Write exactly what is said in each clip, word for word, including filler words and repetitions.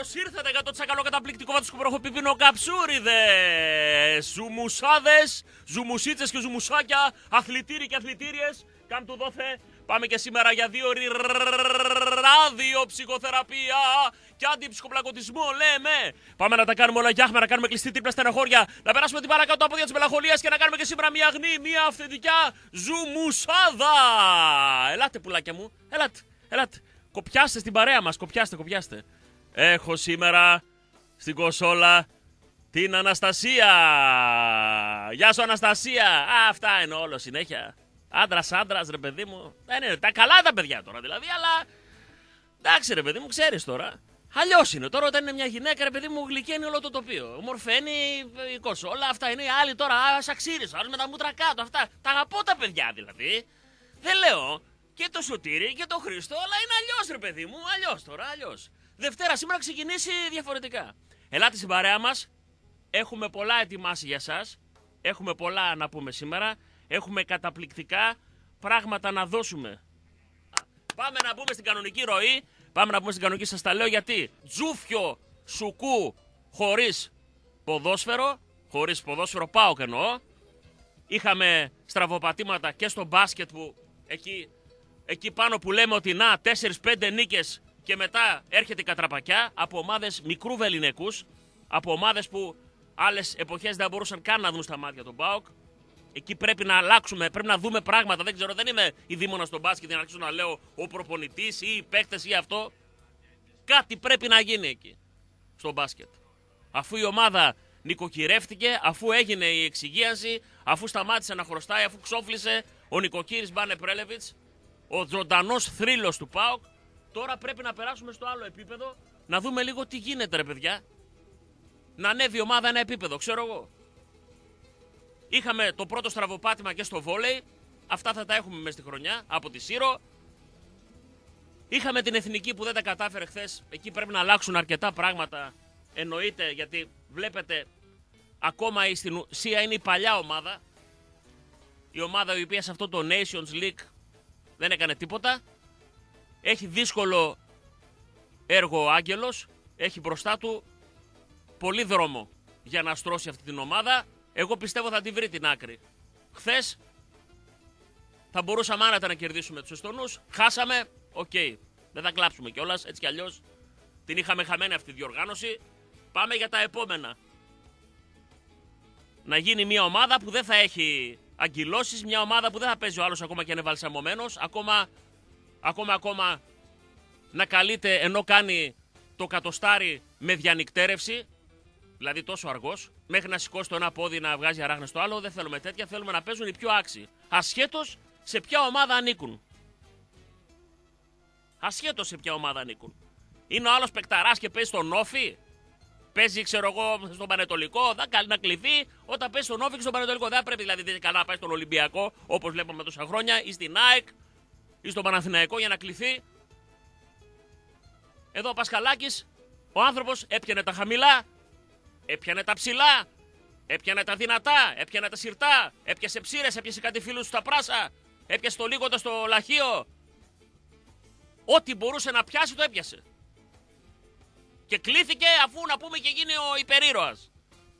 Καλώς ήρθατε για το τσακαλό καταπληκτικό βατοσκοπρόχο πιπίνο καψούριδες. Ζουμουσάδες, ζουμουσίτσες και ζουμουσάκια, αθλητήριοι και αθλητήριες. Κάμπτου δόθε. Πάμε και σήμερα για δύο ώρες ραδιοψυχοθεραπεία και αντιψυχοπλακωτισμό, λέμε. Πάμε να τα κάνουμε όλα γιάχμα, να κάνουμε κλειστή τρίπλα στεναχώρια, να περάσουμε την παρακάτω από πόδια της μελαγχολίας και να κάνουμε και σήμερα μια αγνή, μια αυθεντικά ζουμουσάδα. Ελάτε πουλάκια μου, ελάτε, ελάτε. Κοπιάστε στην παρέα μας, κοπιάστε, κοπιάστε. Έχω σήμερα στην κονσόλα την Αναστασία. Γεια σου Αναστασία. Α, αυτά εννοώ όλο συνέχεια. Άντρας, άντρας, ρε παιδί μου. Δεν είναι τα καλά τα παιδιά τώρα δηλαδή, αλλά εντάξει ρε παιδί μου, ξέρεις τώρα. Αλλιώς είναι τώρα όταν είναι μια γυναίκα, ρε παιδί μου, γλυκαίνει όλο το τοπίο. Ομορφαίνει η κονσόλα, αυτά είναι οι άλλοι τώρα. Α, σαξίρες, άλλοι με τα μούτρα κάτω. Αυτά. Τα αγαπώ τα παιδιά δηλαδή. Δεν λέω και το Σωτήρι και το Χρήστο, αλλά είναι αλλιώς ρε παιδί μου. Αλλιώς τώρα, αλλιώς. Δευτέρα σήμερα ξεκινήσει διαφορετικά. Ελάτε στην παρέα μας. Έχουμε πολλά ετοιμάσει για σας. Έχουμε πολλά να πούμε σήμερα. Έχουμε καταπληκτικά πράγματα να δώσουμε. Πάμε να μπούμε στην κανονική ροή. Πάμε να μπούμε στην κανονική, σας τα λέω γιατί. Τζούφιο σουκού χωρίς ποδόσφαιρο. Χωρίς ποδόσφαιρο πάω και εννοώ. Είχαμε στραβοπατήματα και στο μπάσκετ που εκεί, εκεί πάνω που λέμε ότι να τέσσερις πέντε νίκες και μετά έρχεται η κατραπακιά από ομάδες μικρού βεληνικούς. Από ομάδες που άλλες εποχές δεν μπορούσαν καν να δουν στα μάτια τον ΠΑΟΚ. Εκεί πρέπει να αλλάξουμε, πρέπει να δούμε πράγματα. Δεν ξέρω, δεν είμαι η δήμονα στον μπάσκετ για να αρχίσω να λέω ο προπονητής ή οι παίκτες ή αυτό. Κάτι πρέπει να γίνει εκεί, στο μπάσκετ. Αφού η ομάδα νοικοκυρεύτηκε, αφού έγινε η εξυγίαση, αφού σταμάτησε να χρωστάει, αφού ξόφλησε ο νοικοκύρης Μπάνε Πρέλεβιτς, ο ζωντανός θρύλος του ΠΑΟΚ, τώρα πρέπει να περάσουμε στο άλλο επίπεδο, να δούμε λίγο τι γίνεται ρε παιδιά. Να ανέβει η ομάδα ένα επίπεδο, ξέρω εγώ. Είχαμε το πρώτο στραβοπάτημα και στο βόλεϊ. Αυτά θα τα έχουμε μέσα στη χρονιά από τη Σύρο. Είχαμε την εθνική που δεν τα κατάφερε χθες. Εκεί πρέπει να αλλάξουν αρκετά πράγματα. Εννοείται γιατί βλέπετε ακόμα η στην ουσία είναι η παλιά ομάδα. Η ομάδα η οποία σε αυτό το Nations League δεν έκανε τίποτα. Έχει δύσκολο έργο ο Άγγελος. Έχει μπροστά του πολύ δρόμο για να στρώσει αυτή την ομάδα. Εγώ πιστεύω θα τη βρει την άκρη. Χθες θα μπορούσαμε άνετα να κερδίσουμε τους Εστονούς. Χάσαμε, οκ. Okay. Δεν θα κλάψουμε κιόλας, έτσι κι αλλιώς. Την είχαμε χαμένη αυτή τη διοργάνωση. Πάμε για τα επόμενα. Να γίνει μια ομάδα που δεν θα έχει αγκυλώσεις. Μια ομάδα που δεν θα παίζει ο άλλος ακόμα και είναι βαλσαμωμένος. Ακόμα, ακόμα, ακόμα να καλείται ενώ κάνει το κατοστάρι με διανυκτέρευση. Δηλαδή τόσο αργός, μέχρι να σηκώσει το ένα πόδι να βγάζει αράχνες στο άλλο. Δεν θέλουμε τέτοια, θέλουμε να παίζουν οι πιο άξιοι. Ασχέτως σε ποια ομάδα ανήκουν. Ασχέτως σε ποια ομάδα ανήκουν. Είναι ο άλλος παικταράς και παίζει στον Όφι. Παίζει, ξέρω εγώ, στον Πανετολικό. Θα καλεί να κληθεί όταν παίζει στον Όφι και στον Πανετολικό. Δεν πρέπει δηλαδή δεν καλά να πάει στον Ολυμπιακό, όπως βλέπουμε τόσα χρόνια, ή στην ΑΕΚ ή στον Παναθηναϊκό για να κληθεί. Εδώ ο Πασχαλάκης, ο άνθρωπος έπιανε τα χαμηλά. Έπιανε τα ψηλά, έπιανε τα δυνατά, έπιανε τα σιρτά, έπιασε ψήρες, έπιασε κάτι φίλους στα πράσα, έπιασε το λίγοντα στο λαχείο. Ό,τι μπορούσε να πιάσει το έπιασε. Και κλήθηκε αφού να πούμε και γίνει ο υπερήρωας.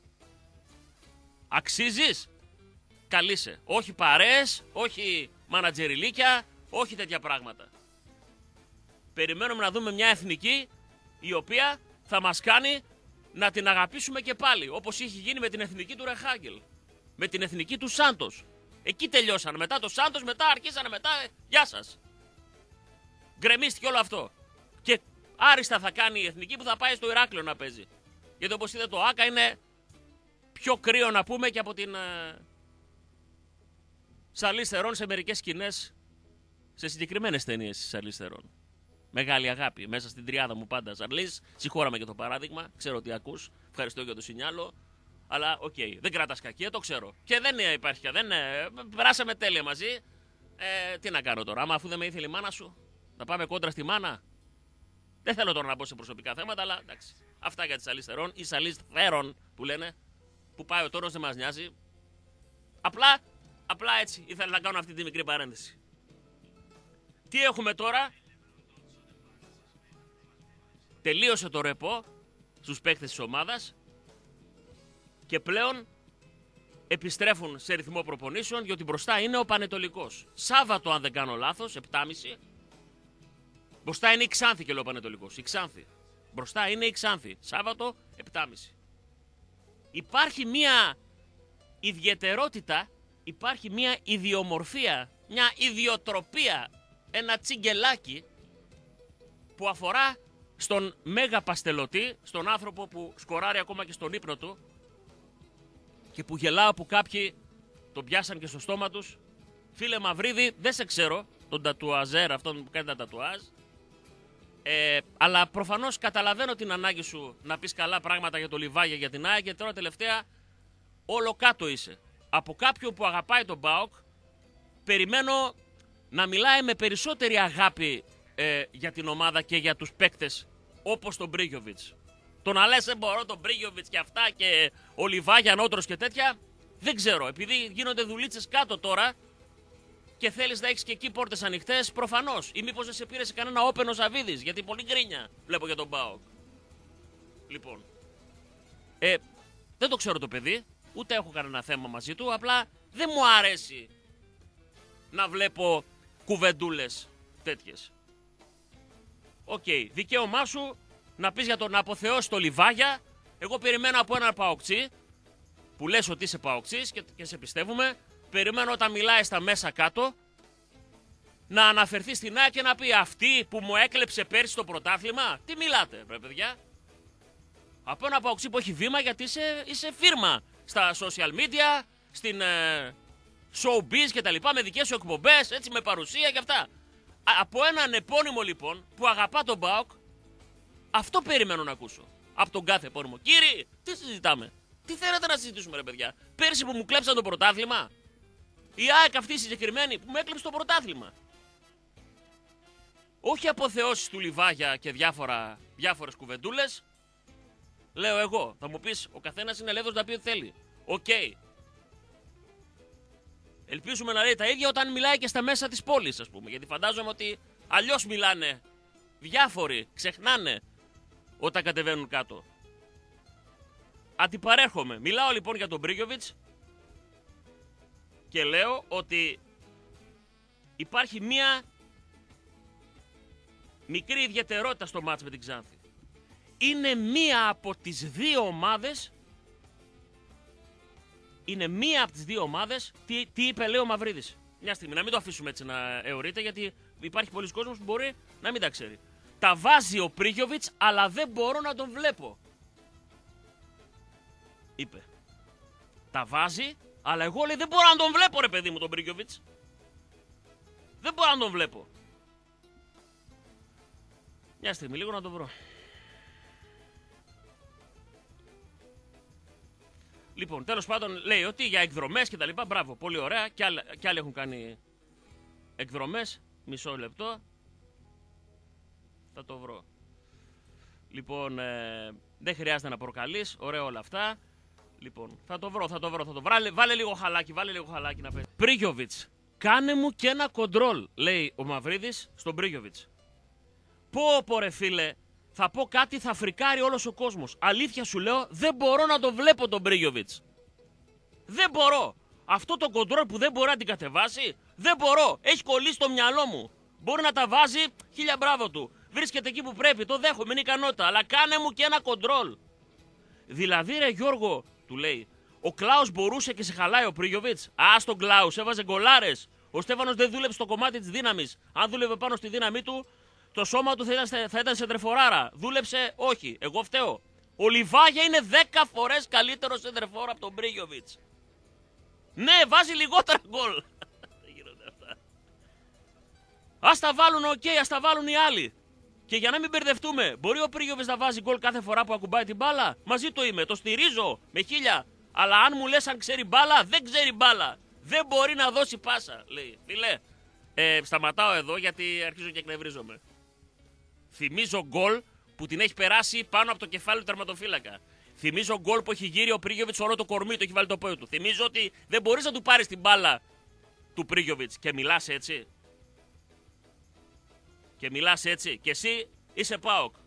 Αξίζεις, καλείσαι. Όχι παρέες, όχι μανατζεριλίκια, όχι τέτοια πράγματα. Περιμένουμε να δούμε μια εθνική η οποία θα μας κάνει να την αγαπήσουμε και πάλι, όπως είχε γίνει με την εθνική του Ρεχάγκελ. Με την εθνική του Σάντος. Εκεί τελειώσαν. Μετά το Σάντος, μετά αρχίσανε μετά. Γεια σας. Γκρεμίστηκε όλο αυτό. Και άριστα θα κάνει η εθνική που θα πάει στο Ηράκλειο να παίζει. Γιατί όπως είδε το Άκα είναι πιο κρύο να πούμε και από την ε... Σαρλίζ Θερόν σε μερικές σκηνές, σε συγκεκριμένες ταινίες της Σαρλίζ Θερόν. Μεγάλη αγάπη μέσα στην τριάδα μου πάντα. Σαρλίζ, συγχώραμε για το παράδειγμα. Ξέρω ότι ακούς. Ευχαριστώ για το σινιάλο. Αλλά οκ, okay, δεν κρατάς κακία, το ξέρω. Και δεν υπάρχει. Δεν, περάσαμε τέλεια μαζί. Ε, τι να κάνω τώρα, άμα αφού δεν με ήθελε η μάνα σου, να πάμε κόντρα στη μάνα. Δεν θέλω τώρα να μπω σε προσωπικά θέματα, αλλά εντάξει. Αυτά για τη Σαρλίζ Θερόν ή Σαρλίζ Θέρον που λένε. Που πάει ο τόνος δεν μας νοιάζει. Απλά, απλά έτσι ήθελα να κάνω αυτή τη μικρή παρένθεση. Τι έχουμε τώρα. τελείωσε το ρεπό στους παίκτες της ομάδας και πλέον επιστρέφουν σε ρυθμό προπονήσεων, διότι μπροστά είναι ο Πανετολικός. Σάββατο, αν δεν κάνω λάθος, επτά και μισή. Μπροστά είναι η Ξάνθη και λέω Πανετολικός. Η Ξάνθη. Μπροστά είναι η Ξάνθη. Σάββατο, επτά και μισή. Υπάρχει μία ιδιαιτερότητα, υπάρχει μία ιδιομορφία, μια ιδιοτροπία, ένα τσιγκελάκι που αφορά στον Μέγα Παστελωτή, στον άνθρωπο που σκοράρει ακόμα και στον ύπνο του και που γελάω που κάποιοι τον πιάσαν και στο στόμα τους. Φίλε Μαυρίδη, δεν σε ξέρω, τον τατουαζέρ αυτόν που κάνει τα τατουάζ, ε, αλλά προφανώς καταλαβαίνω την ανάγκη σου να πεις καλά πράγματα για το Λιβάγια, για την ΑΕΚ, και τώρα τελευταία όλο κάτω είσαι. Από κάποιον που αγαπάει τον ΠΑΟΚ περιμένω να μιλάει με περισσότερη αγάπη ε, για την ομάδα και για τους παίκτες, όπως τον Μπρίγιοβιτς. Το να λες μπορώ τον Μπρίγιοβιτς και αυτά και ο Λιβάγια ανώτερος και τέτοια, δεν ξέρω. Επειδή γίνονται δουλίτσες κάτω τώρα και θέλεις να έχεις και εκεί πόρτες ανοιχτές, προφανώς. Ή μήπως δεν σε πήρε σε κανένα όπεν ο Σαββίδης, γιατί πολύ γκρίνια βλέπω για τον ΠΑΟΚ. Λοιπόν, ε, δεν το ξέρω το παιδί, ούτε έχω κανένα θέμα μαζί του, απλά δεν μου αρέσει να βλέπω κουβεντούλες τέτοιες. Οκ, okay, δικαίωμά σου να πεις για το να αποθεώσει το Λιβάγια. Εγώ περιμένω από έναν παοκτσί, που λες ότι είσαι παοκτσής και, και σε πιστεύουμε, περιμένω όταν μιλάει στα μέσα κάτω να αναφερθεί στην ΑΕΚ και να πει αυτή που μου έκλεψε πέρσι το πρωτάθλημα. Τι μιλάτε, ρε παιδιά? Από ένα παοκτσί που έχει βήμα, γιατί είσαι, είσαι φίρμα στα social media, στην ε, showbiz και τα λοιπά, με δικές σου εκπομπές, έτσι, με παρουσία και αυτά. Από έναν επώνυμο λοιπόν που αγαπά τον ΠΑΟΚ, αυτό περιμένω να ακούσω. Από τον κάθε επώνυμο. Κύριε, τι συζητάμε? Τι θέλετε να συζητήσουμε, ρε παιδιά? Πέρσι που μου κλέψαν το πρωτάθλημα. Η ΑΕΚ αυτή συγκεκριμένη που μου έκλεψε το πρωτάθλημα. Όχι αποθεώσεις του Λιβάγια και διάφορα, διάφορες κουβεντούλες. Λέω εγώ. Θα μου πεις, ο καθένας είναι ελεύθερος να πει ό,τι θέλει. Οκ. Okay. Ελπίζουμε να λέει τα ίδια όταν μιλάει και στα μέσα της πόλης, ας πούμε. Γιατί φαντάζομαι ότι αλλιώς μιλάνε διάφοροι, ξεχνάνε όταν κατεβαίνουν κάτω. Αντιπαρέρχομαι. Μιλάω λοιπόν για τον Μπρίγιοβιτς και λέω ότι υπάρχει μία μικρή ιδιαιτερότητα στο μάτς με την Ξάνθη. Είναι μία από τις δύο ομάδες Είναι μία από τις δύο ομάδες. Τι, τι είπε, λέει ο Μαυρίδης. Μια στιγμή, να μην το αφήσουμε έτσι να αιωρείται, γιατί υπάρχει πολλοί κόσμος που μπορεί να μην τα ξέρει. Τα βάζει ο Πρίγιοβιτς, αλλά δεν μπορώ να τον βλέπω. Είπε. Τα βάζει, αλλά εγώ, λέει, δεν μπορώ να τον βλέπω, ρε παιδί μου, τον Πρίγιοβιτς. Δεν μπορώ να τον βλέπω. Μια στιγμή, λίγο να τον βρω. Λοιπόν, τέλος πάντων, λέει ότι για εκδρομές και τα λοιπά, μπράβο, πολύ ωραία. Και άλλοι, και άλλοι έχουν κάνει εκδρομές. Μισό λεπτό. Θα το βρω. Λοιπόν, ε, δεν χρειάζεται να προκαλείς. Ωραία όλα αυτά. Λοιπόν, θα το βρω, θα το βρω, θα το βρω. Βάλε, βάλε λίγο χαλάκι, βάλε λίγο χαλάκι να πέσει. Πρίγιοβιτς, κάνε μου και ένα κοντρόλ, λέει ο Μαυρίδης στον Πρίγιοβιτς. Πω, πω, ρε φίλε. Θα πω κάτι, θα φρικάρει όλος ο κόσμος. Αλήθεια σου λέω, δεν μπορώ να το βλέπω τον Μπρίγιοβιτς. Δεν μπορώ. Αυτό το κοντρόλ που δεν μπορεί να την κατεβάσει, δεν μπορώ. Έχει κολλήσει στο μυαλό μου. Μπορεί να τα βάζει, χίλια μπράβο του. Βρίσκεται εκεί που πρέπει, το δέχομαι, είναι ικανότητα. Αλλά κάνε μου και ένα κοντρόλ. Δηλαδή, ρε Γιώργο, του λέει, ο Κλάους μπορούσε και σε χαλάει ο Πρίγιοβιτς. Α, τον Κλάους, έβαζε γκολάρες. Ο Στέφανος δεν δούλεψε στο κομμάτι της δύναμης. Αν δούλευε πάνω στη δύναμή του, το σώμα του θα ήταν, θα ήταν σε τρεφοράρα. Δούλεψε, όχι. Εγώ φταίω. Ο Λιβάγια είναι δέκα φορές καλύτερο σε τρεφόρα από τον Μπρίγιοβιτς. Ναι, βάζει λιγότερα γκολ. Δεν γίνονται αυτά. Ας τα βάλουν, οκ, okay, ας τα βάλουν οι άλλοι. Και για να μην μπερδευτούμε, μπορεί ο Πρίγιοβιτς να βάζει γκολ κάθε φορά που ακουμπάει την μπάλα? Μαζί το είμαι, το στηρίζω με χίλια. Αλλά αν μου λες αν ξέρει μπάλα, δεν ξέρει μπάλα. Δεν μπορεί να δώσει πάσα, λέει. Φιλέ, ε, σταματάω εδώ γιατί αρχίζω και εκνευρίζομαι. Θυμίζω γκολ που την έχει περάσει πάνω από το κεφάλι του τερματοφύλακα. Θυμίζω γκολ που έχει γύρει ο Πρίγιοβιτς όλο το κορμί, το έχει βάλει το πόδι του. Θυμίζω ότι δεν μπορείς να του πάρεις την μπάλα του Πρίγιοβιτς και μιλάς έτσι. Και μιλάς έτσι. Και εσύ είσαι ΠΑΟΚ.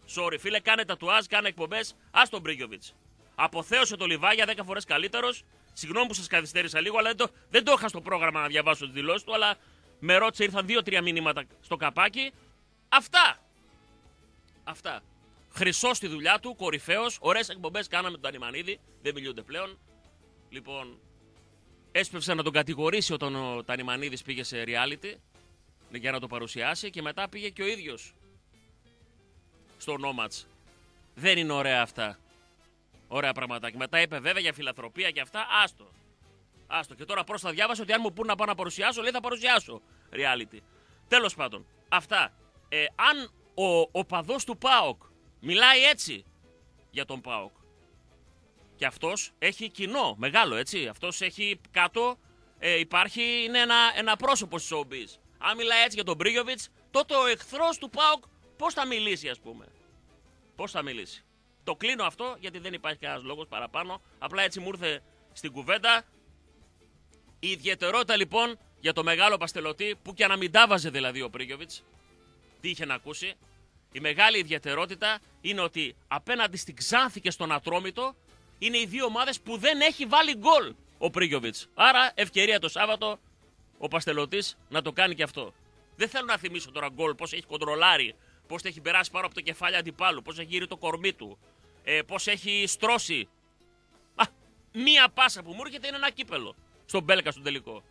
Sorry, φίλε, κάνε τατουάζ, κάνε εκπομπές. Ας τον Μπρίγιοβιτς. Αποθέωσε το Λιβάγια δέκα φορές καλύτερος. Συγγνώμη που σας καθυστέρησα λίγο, αλλά δεν το, δεν το είχα στο πρόγραμμα να διαβάσω τις δηλώσεις του. Αλλά με ρώτησε, ήρθαν δύο-τρία μηνύματα στο καπάκι. Αυτά. Αυτά. Χρυσός στη δουλειά του, κορυφαίος. Ωραίες εκπομπές κάναμε τον Τανιμανίδη. Δεν μιλούνται πλέον. Λοιπόν, έσπευσε να τον κατηγορήσει όταν ο Τανιμανίδης πήγε σε reality για να το παρουσιάσει και μετά πήγε και ο ίδιος στο Nomads. Δεν είναι ωραία αυτά. Ωραία πραγματάκια. Μετά είπε βέβαια για φιλανθρωπία και αυτά. Άστο. Άστο. Και τώρα πρόσφατα διάβασα ότι αν μου πούν να πάω να παρουσιάσω, λέει θα παρουσιάσω reality. Τέλος πάντων. Αυτά. Ε, αν ο, ο παδός του ΠΑΟΚ μιλάει έτσι για τον ΠΑΟΚ και αυτός έχει κοινό μεγάλο, έτσι. Αυτός έχει κάτω, ε, υπάρχει, είναι ένα, ένα πρόσωπο στις showbiz. Αν μιλάει έτσι για τον Μπρίγιοβιτς, τότε ο εχθρός του ΠΑΟΚ πώς θα μιλήσει, ας πούμε. Πώς θα μιλήσει. Το κλείνω αυτό γιατί δεν υπάρχει κανένας λόγος παραπάνω. Απλά έτσι μου ήρθε στην κουβέντα. Η ιδιαιτερότητα λοιπόν για το μεγάλο Παστελωτή, που και να μην τα βάζε δηλαδή ο Μπρίγιοβιτς, τι είχε να ακούσει. Η μεγάλη ιδιαιτερότητα είναι ότι απέναντι στην Ξάνθη και στον Ατρόμητο είναι οι δύο ομάδες που δεν έχει βάλει γκολ ο Μπρίγιοβιτς. Άρα ευκαιρία το Σάββατο ο Παστελωτής να το κάνει και αυτό. Δεν θέλω να θυμίσω τώρα γκολ, πώς έχει κοντρολάρει, πώς έχει περάσει πάνω από το κεφάλι αντιπάλου, πώς έχει γύρει το κορμί του, ε, πώς έχει στρώσει. Α, μία πάσα που μου έρχεται είναι ένα κύπελο στον Μπέλκα στον τελικό.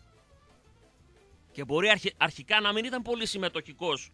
Και μπορεί αρχι, αρχικά να μην ήταν πολύ συμμετοχικός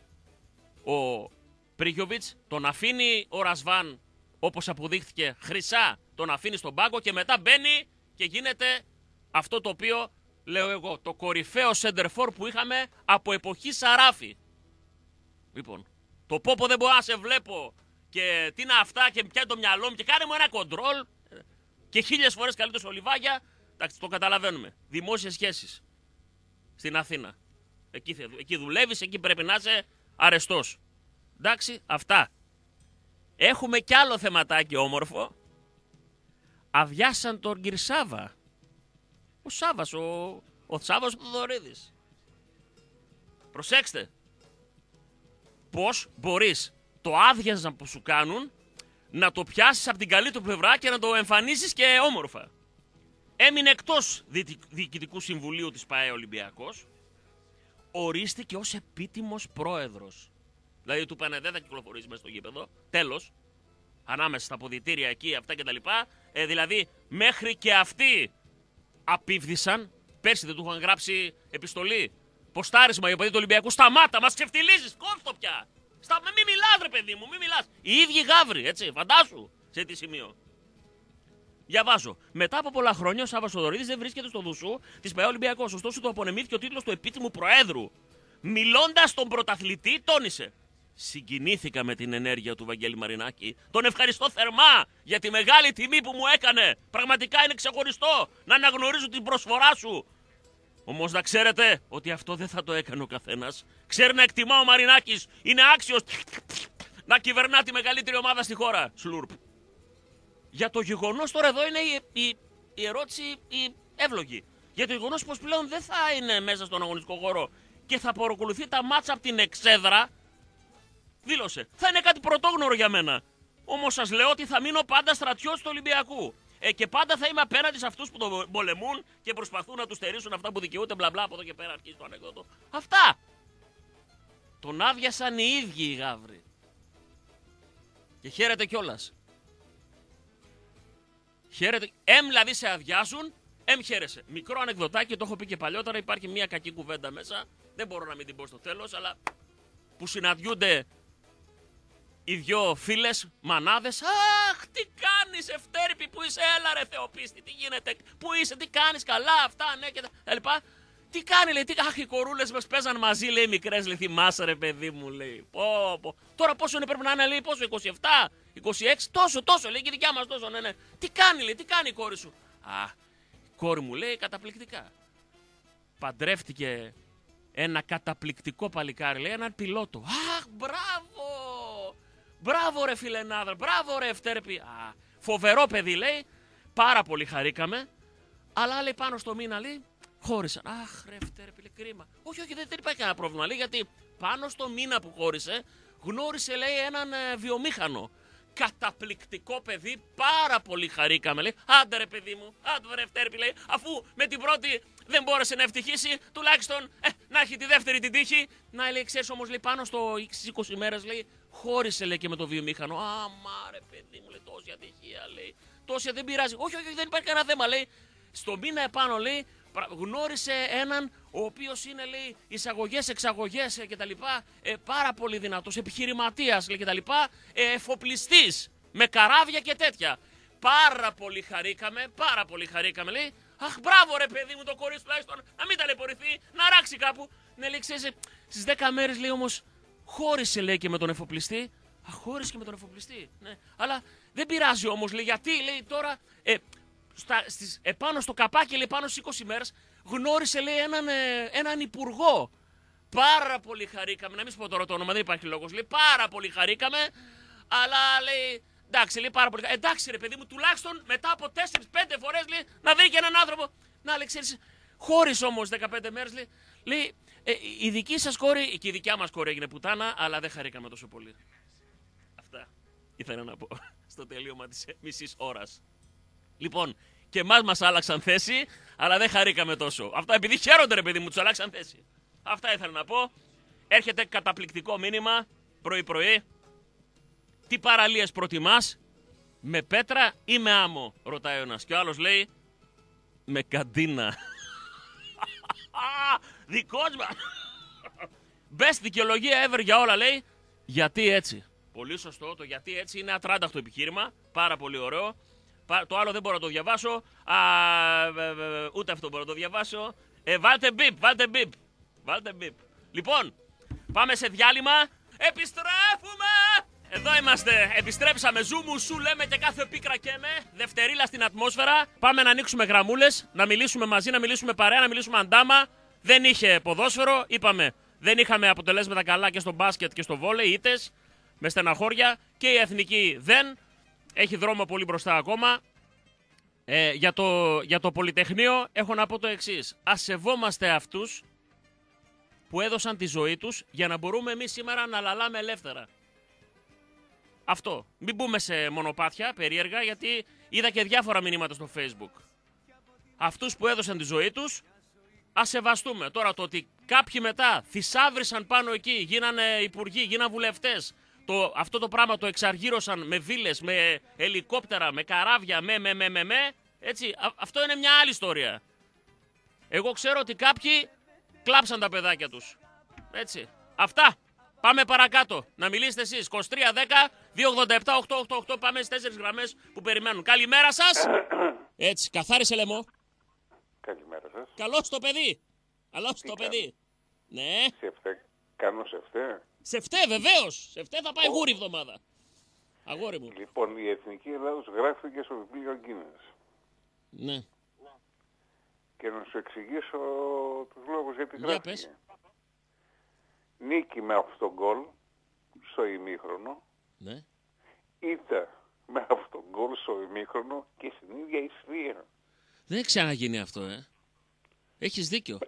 ο Μπρίγιοβιτς, τον αφήνει ο Ρασβάν, όπως αποδείχθηκε χρυσά, τον αφήνει στον πάγκο και μετά μπαίνει και γίνεται αυτό το οποίο λέω εγώ, το κορυφαίο σεντερφόρ που είχαμε από εποχή Σαράφη. Λοιπόν, το πόπο δεν μπορώ να σε βλέπω και τι είναι αυτά και πιάνει το μυαλό μου και κάνε μου ένα κοντρόλ και χίλιες φορές καλύτερος ο Λιβάγια. Εντάξει, το καταλαβαίνουμε. Δημόσιες σχέσεις στην Αθήνα. Εκεί, εκεί δουλεύεις, εκεί πρέπει να είσαι αρεστός. Εντάξει, αυτά. Έχουμε κι άλλο θεματάκι όμορφο. Αδειάσαν τον Κυρσάβα. Ο Σάβας, ο, ο Σάβας ο Θοδωρίδης. Προσέξτε. Πώς μπορείς το άδειαζα που σου κάνουν να το πιάσεις από την καλή του πλευρά και να το εμφανίσεις και όμορφα. Έμεινε εκτός Διοικητικού Συμβουλίου της ΠΑΕ Ολυμπιακός. Ορίστηκε ως επίτιμος πρόεδρος. Δηλαδή του είπανε δεν θα κυκλοφορήσει μέσα στο γήπεδο. Τέλος. Ανάμεσα στα αποδυτήρια εκεί, αυτά κτλ. Ε, δηλαδή μέχρι και αυτοί απίβδησαν. Πέρσι δεν του είχαν γράψει επιστολή. Ποστάρισμα για παιδί του Ολυμπιακού. Σταμάτα, μας ξεφτιλίζεις. Κόφτο πια. Στα... Μη μιλάς ρε παιδί μου, μη μιλάς. Οι ίδιοι γάβροι, έτσι. Φαντάσου σε τι σημείο. Διαβάζω. Μετά από πολλά χρόνια ο Σάββας Θοδωρίδης δεν βρίσκεται στο δουσού της ΠΑΕ Ολυμπιακός. Ωστόσο του απονεμήθηκε ο τίτλος του επίτιμου Προέδρου. Μιλώντας στον πρωταθλητή, τόνισε. Συγκινήθηκα με την ενέργεια του Βαγγέλη Μαρινάκη. Τον ευχαριστώ θερμά για τη μεγάλη τιμή που μου έκανε. Πραγματικά είναι ξεχωριστό να αναγνωρίζω την προσφορά σου. Όμως να ξέρετε ότι αυτό δεν θα το έκανε ο καθένας. Ξέρει να εκτιμά ο Μαρινάκης. Είναι άξιος να κυβερνά τη μεγαλύτερη ομάδα στη χώρα. Σλουρπ. Για το γεγονός τώρα εδώ είναι η, η, η ερώτηση η εύλογη. Για το γεγονός πως πλέον δεν θα είναι μέσα στον αγωνιστικό χώρο και θα παρακολουθεί τα μάτσα από την εξέδρα. Δήλωσε. Θα είναι κάτι πρωτόγνωρο για μένα. Όμως σας λέω ότι θα μείνω πάντα στρατιώτης του Ολυμπιακού. Ε, και πάντα θα είμαι απέναντι σε αυτούς που τον πολεμούν και προσπαθούν να του στερήσουν αυτά που δικαιούνται. Μπλα μπλα, από εδώ και πέρα αρχίζει το ανεκδότο. Αυτά. Τον άδειασαν οι ίδιοι οι γάβροι. Και χαίρεται κιόλας. Χαίρεται. Εμ δηλαδή σε αδειάζουν, εμ χαίρεσαι. Μικρό ανεκδοτάκι, το έχω πει και παλιότερα. Υπάρχει μια κακή κουβέντα μέσα. Δεν μπορώ να μην την πω στο τέλος, αλλά που συναντιούνται οι δυο φίλες μανάδες. Αχ, τι κάνεις Ευτέρπη, που είσαι, έλα ρε Θεοπίστη, τι γίνεται, που είσαι, τι κάνεις, καλά, αυτά, ναι και τα λοιπά. Τι κάνει, λέει, τι, αχ, οι κορούλες μας παίζαν μαζί, λέει, μικρές, λέει, θυμάσαι ρε παιδί μου, λέει. Πω, πω. Τώρα πόσο είναι, πρέπει να είναι, λέει, πόσο, είκοσι επτά, είκοσι έξι, τόσο, τόσο, λέει, και η δικιά μας τόσο, ναι, ναι. Τι κάνει, λέει, τι κάνει η κόρη σου. Α, η κόρη μου, λέει, καταπληκτικά. Παντρεύτηκε ένα καταπληκτικό παλικάρι, λέει, έναν πιλότο. Αχ, μπράβο! Μπράβο ρε φιλενάδρα, μπράβο ρε Ευτέρπη. Α, φοβερό παιδί, λέει, πάρα πολύ χαρήκαμε. Αλλά, λέει, πάνω στο μήνα, λέει, χώρισαν. Αχ ρε Ευτέρπη, λέει, κρίμα. Όχι, όχι, δεν, δεν υπάρχει κανένα πρόβλημα, λέει, γιατί πάνω στο μήνα που χώρισε, γνώρισε, λέει, έναν ε, βιομήχανο. Καταπληκτικό παιδί, πάρα πολύ χαρήκαμε, λέει. Άντε ρε παιδί μου, άντε ρε Ευτέρπη, λέει, αφού με την πρώτη δεν μπόρεσε να ευτυχήσει, τουλάχιστον ε, να έχει τη δεύτερη την τύχη. Να, λέει, ξέρεις όμως, λέει, πάνω στο είκοσι μέρες, λέει, χώρισε, λέει, και με το βιομήχανο. Άμα ρε παιδί μου, λέει, τόση ατυχία, λέει. Τόση δεν πειράζει. Όχι, όχι, δεν υπάρχει κανένα θέμα, λέει. Στο μήνα επάνω, λέει, γνώρισε έναν ο οποίος είναι, λέει, εισαγωγές, εξαγωγές ε, κτλ. Ε, πάρα πολύ δυνατός, επιχειρηματίας, λέει, κτλ. Ε, εφοπλιστής, με καράβια και τέτοια. Πάρα πολύ χαρήκαμε, πάρα πολύ χαρήκαμε, λέει. Αχ, μπράβο ρε παιδί μου, το κορίτσι τουλάχιστον να μην ταλαιπωρηθεί, να ράξει κάπου. Ναι, λέει, ξέρεις, στις δέκα μέρες, λέει, όμως χώρισε, λέει, και με τον εφοπλιστή. Αχ, χώρισε και με τον εφοπλιστή, ναι. Αλλά δεν πειράζει όμως, λέει, γιατί, λέει, τώρα... Ε, Στα, στις, επάνω στο καπάκι, λέει, πάνω στις είκοσι μέρες, γνώρισε, λέει, έναν, ε, έναν υπουργό. Πάρα πολύ χαρήκαμε, να μην σου πω τώρα το όνομα, δεν υπάρχει λόγος, λέει, πάρα πολύ χαρήκαμε, αλλά, λέει, εντάξει, λέει, πάρα πολύ χαρήκαμε. Εντάξει, ρε παιδί μου, τουλάχιστον μετά από τέσσερις πέντε φορές, λέει, να δει και έναν άνθρωπο. Να, λέει, ξέρεις, χωρίς όμως δεκαπέντε μέρες, λέει, λέει ε, η δική σας κόρη, και η δικιά μας κόρη έγινε πουτάνα, αλλά δεν χαρήκαμε τόσο πολύ. Αυτά ήθελα να πω στο τελείωμα της μισής ώρας. Λοιπόν, και εμάς μας άλλαξαν θέση, αλλά δεν χαρήκαμε τόσο. Αυτά επειδή χαίρονται, ρε παιδί μου, τους αλλάξαν θέση. Αυτά ήθελα να πω. Έρχεται καταπληκτικό μήνυμα πρωί-πρωί. Τι παραλίες προτιμάς, με πέτρα ή με άμμο, ρωτάει ο ένας. Και ο άλλος λέει, με καντίνα. Δικός μας. Best δικαιολογία ever για όλα, λέει. Γιατί έτσι. Πολύ σωστό, το γιατί έτσι είναι ατράνταχτο επιχείρημα. Πάρα πολύ ωραίο. Το άλλο δεν μπορώ να το διαβάσω. Α, ε, ε, ούτε αυτό μπορώ να το διαβάσω. Ε, βάλτε μπιπ, βάλτε μπιπ. Βάλτε μπιπ. Λοιπόν, πάμε σε διάλειμμα. Επιστρέφουμε! Εδώ είμαστε. Επιστρέψαμε. Ζου μου σου λέμε και κάθε πίκρα και με. Δευτερίλα στην ατμόσφαιρα. Πάμε να ανοίξουμε γραμμούλες. Να μιλήσουμε μαζί, να μιλήσουμε παρέα, να μιλήσουμε αντάμα. Δεν είχε ποδόσφαιρο. Είπαμε. Δεν είχαμε αποτελέσματα καλά και στο μπάσκετ και στο βόλεϊ. Ήτες. Με στεναχώρια. Και η εθνική δεν. Έχει δρόμο πολύ μπροστά ακόμα. Ε, για, το, για το Πολυτεχνείο έχω να πω το εξής. Ας σεβόμαστε αυτούς που έδωσαν τη ζωή τους για να μπορούμε εμείς σήμερα να λαλάμε ελεύθερα. Αυτό. Μην μπούμε σε μονοπάτια περίεργα, γιατί είδα και διάφορα μηνύματα στο Facebook. Αυτούς που έδωσαν τη ζωή τους, ας σεβαστούμε. Τώρα το ότι κάποιοι μετά θησάβρισαν πάνω εκεί, γίνανε υπουργοί, γίνανε βουλευτές, Το, αυτό το πράγμα το εξαργύρωσαν με βίλες, με ελικόπτερα, με καράβια, με, με, με, με, με έτσι, α, αυτό είναι μια άλλη ιστορία. Εγώ ξέρω ότι κάποιοι κλάψαν τα παιδάκια τους. Έτσι, αυτά. Πάμε παρακάτω. Να μιλήσετε εσείς. είκοσι τρία δέκα δύο ογδόντα επτά οκτακόσια ογδόντα οκτώ. Πάμε στις τέσσερις γραμμές που περιμένουν. Καλημέρα σας. Έτσι, καθάρισε λαιμό. Καλημέρα σας. Καλώς το παιδί. Καλώς το παιδί. Ναι. Σε φταί. Κάνω σε φταί. Σε φταί, βεβαίως. Σε φταί θα πάει γούρι εβδομάδα. Αγόρι μου. Λοιπόν, η Εθνική Ελλάδος γράφτηκε στο βιβλίο Γκίνες. Ναι. Και να σου εξηγήσω τους λόγους γιατί Για γράφτηκε. πες. Νίκη με αυτόν γκολ στο ημίχρονο. Ναι. Ήττα με αυτόν γκολ στο ημίχρονο και στην ίδια ιστορία. Δεν έχει ξαναγίνει αυτό, ε. Έχεις δίκιο.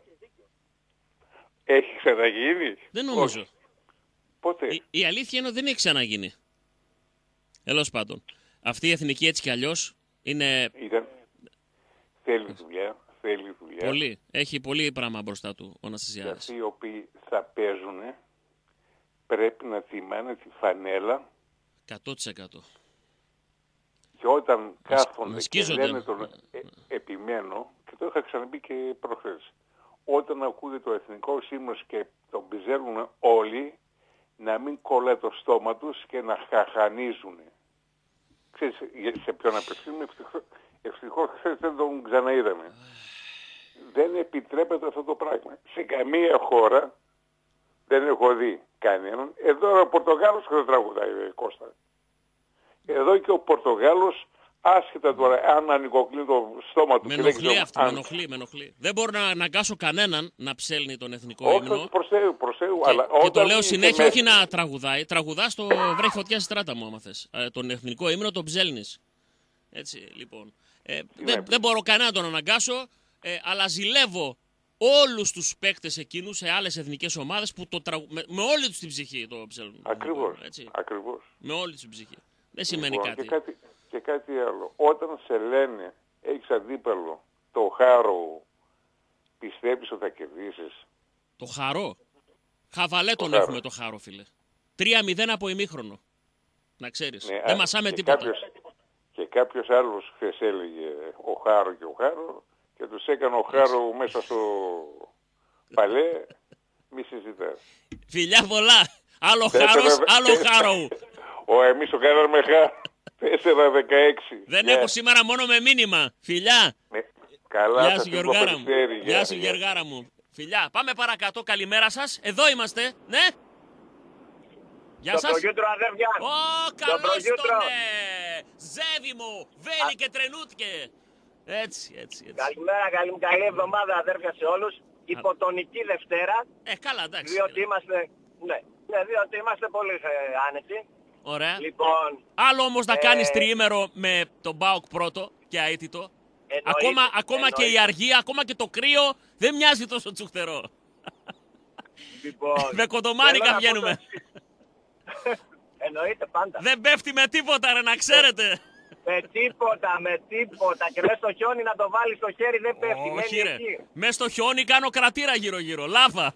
Έχει ξαναγίνει. Δεν νομίζω. Όχι. Πότε. Η, η αλήθεια είναι ότι δεν έχει ξαναγίνει. Τέλος πάντων. Αυτή η εθνική έτσι κι αλλιώς είναι Ήταν... Θέλει δουλειά. Θέλει δουλειά. πολύ. Έχει πολύ πράγμα μπροστά του ο Και Αναστασιάδης. αυτοί οι οποίοι θα παίζουν πρέπει να τιμάνε τη φανέλα. εκατό τοις εκατό. Και όταν κάθονται και σκίζονται. λένε τον ε, επιμένω, και το είχα ξαναπεί και προχθές, όταν ακούγεται το εθνικό σήμος και τον πιζέλουν όλοι, να μην κολλάει το στόμα τους και να χαχανίζουν. Ξέρεις σε ποιον απευθύνουμε, ευτυχώς, ευτυχώς χθες δεν τον ξαναείδαμε. Δεν επιτρέπεται αυτό το πράγμα. Σε καμία χώρα δεν έχω δει κανέναν. Εδώ ο Πορτογάλος δεν τραγουδάει, Κώστα. Εδώ και ο Πορτογάλος, άσχετα τώρα αν ανοικοκλίνει το στόμα του. Με και δεν ενοχλεί ξέρω αυτό, αν... με ενοχλεί, με ενοχλεί. Δεν μπορώ να αναγκάσω κανέναν να ψέλνει τον εθνικό Όχι, ύμνο. όχι, προς Θεού, προς Θεού, Και, αλλά και το όταν λέω είσαι συνέχεια, μέσα- όχι να τραγουδάει. Τραγουδά στο βρέχει φωτιά στη στράτα μου, άμα θες. Ε, τον εθνικό ύμνο τον ψέλνεις. Έτσι, λοιπόν. Ε, δεν, δεν μπορώ κανένα να τον αναγκάσω, ε, αλλά ζηλεύω όλους τους παίκτες εκείνους σε άλλες εθνικές ομάδες που το τραγου... με, με όλη τους την ψυχή το ψέλνουν. Ακριβώς, έτσι. ακριβώς. Με όλη τους την ψυχή. Δεν σημαίνει Λοιπόν, κάτι. Και, κάτι. και κάτι άλλο. Όταν σε λένε, έχεις αντίπαλο, το Χάρο, πιστεύεις ότι θα κερδίσεις? Το Χαρό. Χαβαλέ τον Χάρο. έχουμε το Χαρό, φίλε. τρία μηδέν από ημίχρονο. Να ξέρεις. Ναι, δεν μασάμε και τίποτα. Κάποιος, και κάποιος άλλος χθες έλεγε ο Χάρο και ο Χάρο και τους έκανε ο Χάρο μέσα στο παλέ. Μη συζητάς. Φιλιά πολλά. Άλλο Χάρος, άλλο Χάρο. Ο, εμείς το κάναμε Χάρο. τέσσερα δεκαέξι. Δεν yeah. έχω σήμερα μόνο με μήνυμα. Φιλιά. Ναι. Καλά, Γεια σου Γεωργάρα μου. Γεια σου Γεωργάρα μου. Φιλιά, πάμε παρακάτω. Καλημέρα σας. Εδώ είμαστε. Ναι. Γεια το σας. προγιούτρο, αδέρφια. Ω, καλώς τον ε. Ζεύει μου. Βέλη και τρενούτκε. Έτσι, έτσι, έτσι. Καλημέρα, καλή, καλή εβδομάδα, αδέρφια, σε όλους. Υποτονική Δευτέρα. Ε, καλά, εντάξει. Διότι είμαστε, ναι, ναι, διότι είμαστε πολύ ε, άνετοι. Ωραία. Λοιπόν, άλλο όμως να ε, κάνεις τριήμερο με τον ΠΑΟΚ πρώτο και αίτητο. Εννοείται, Ακόμα, ακόμα εννοείται. και η αργία, ακόμα και το κρύο δεν μοιάζει τόσο τσουχτερό. Λοιπόν, με κοντομάνικα βγαίνουμε. Το... Εννοείται πάντα. Δεν πέφτει με τίποτα ρε, να ξέρετε. Με τίποτα, με τίποτα. Και μέσα στο χιόνι να το βάλεις στο χέρι δεν πέφτει. Όχι ρε. Μέσα στο χιόνι κάνω κρατήρα γύρω-γύρω. Λάβα.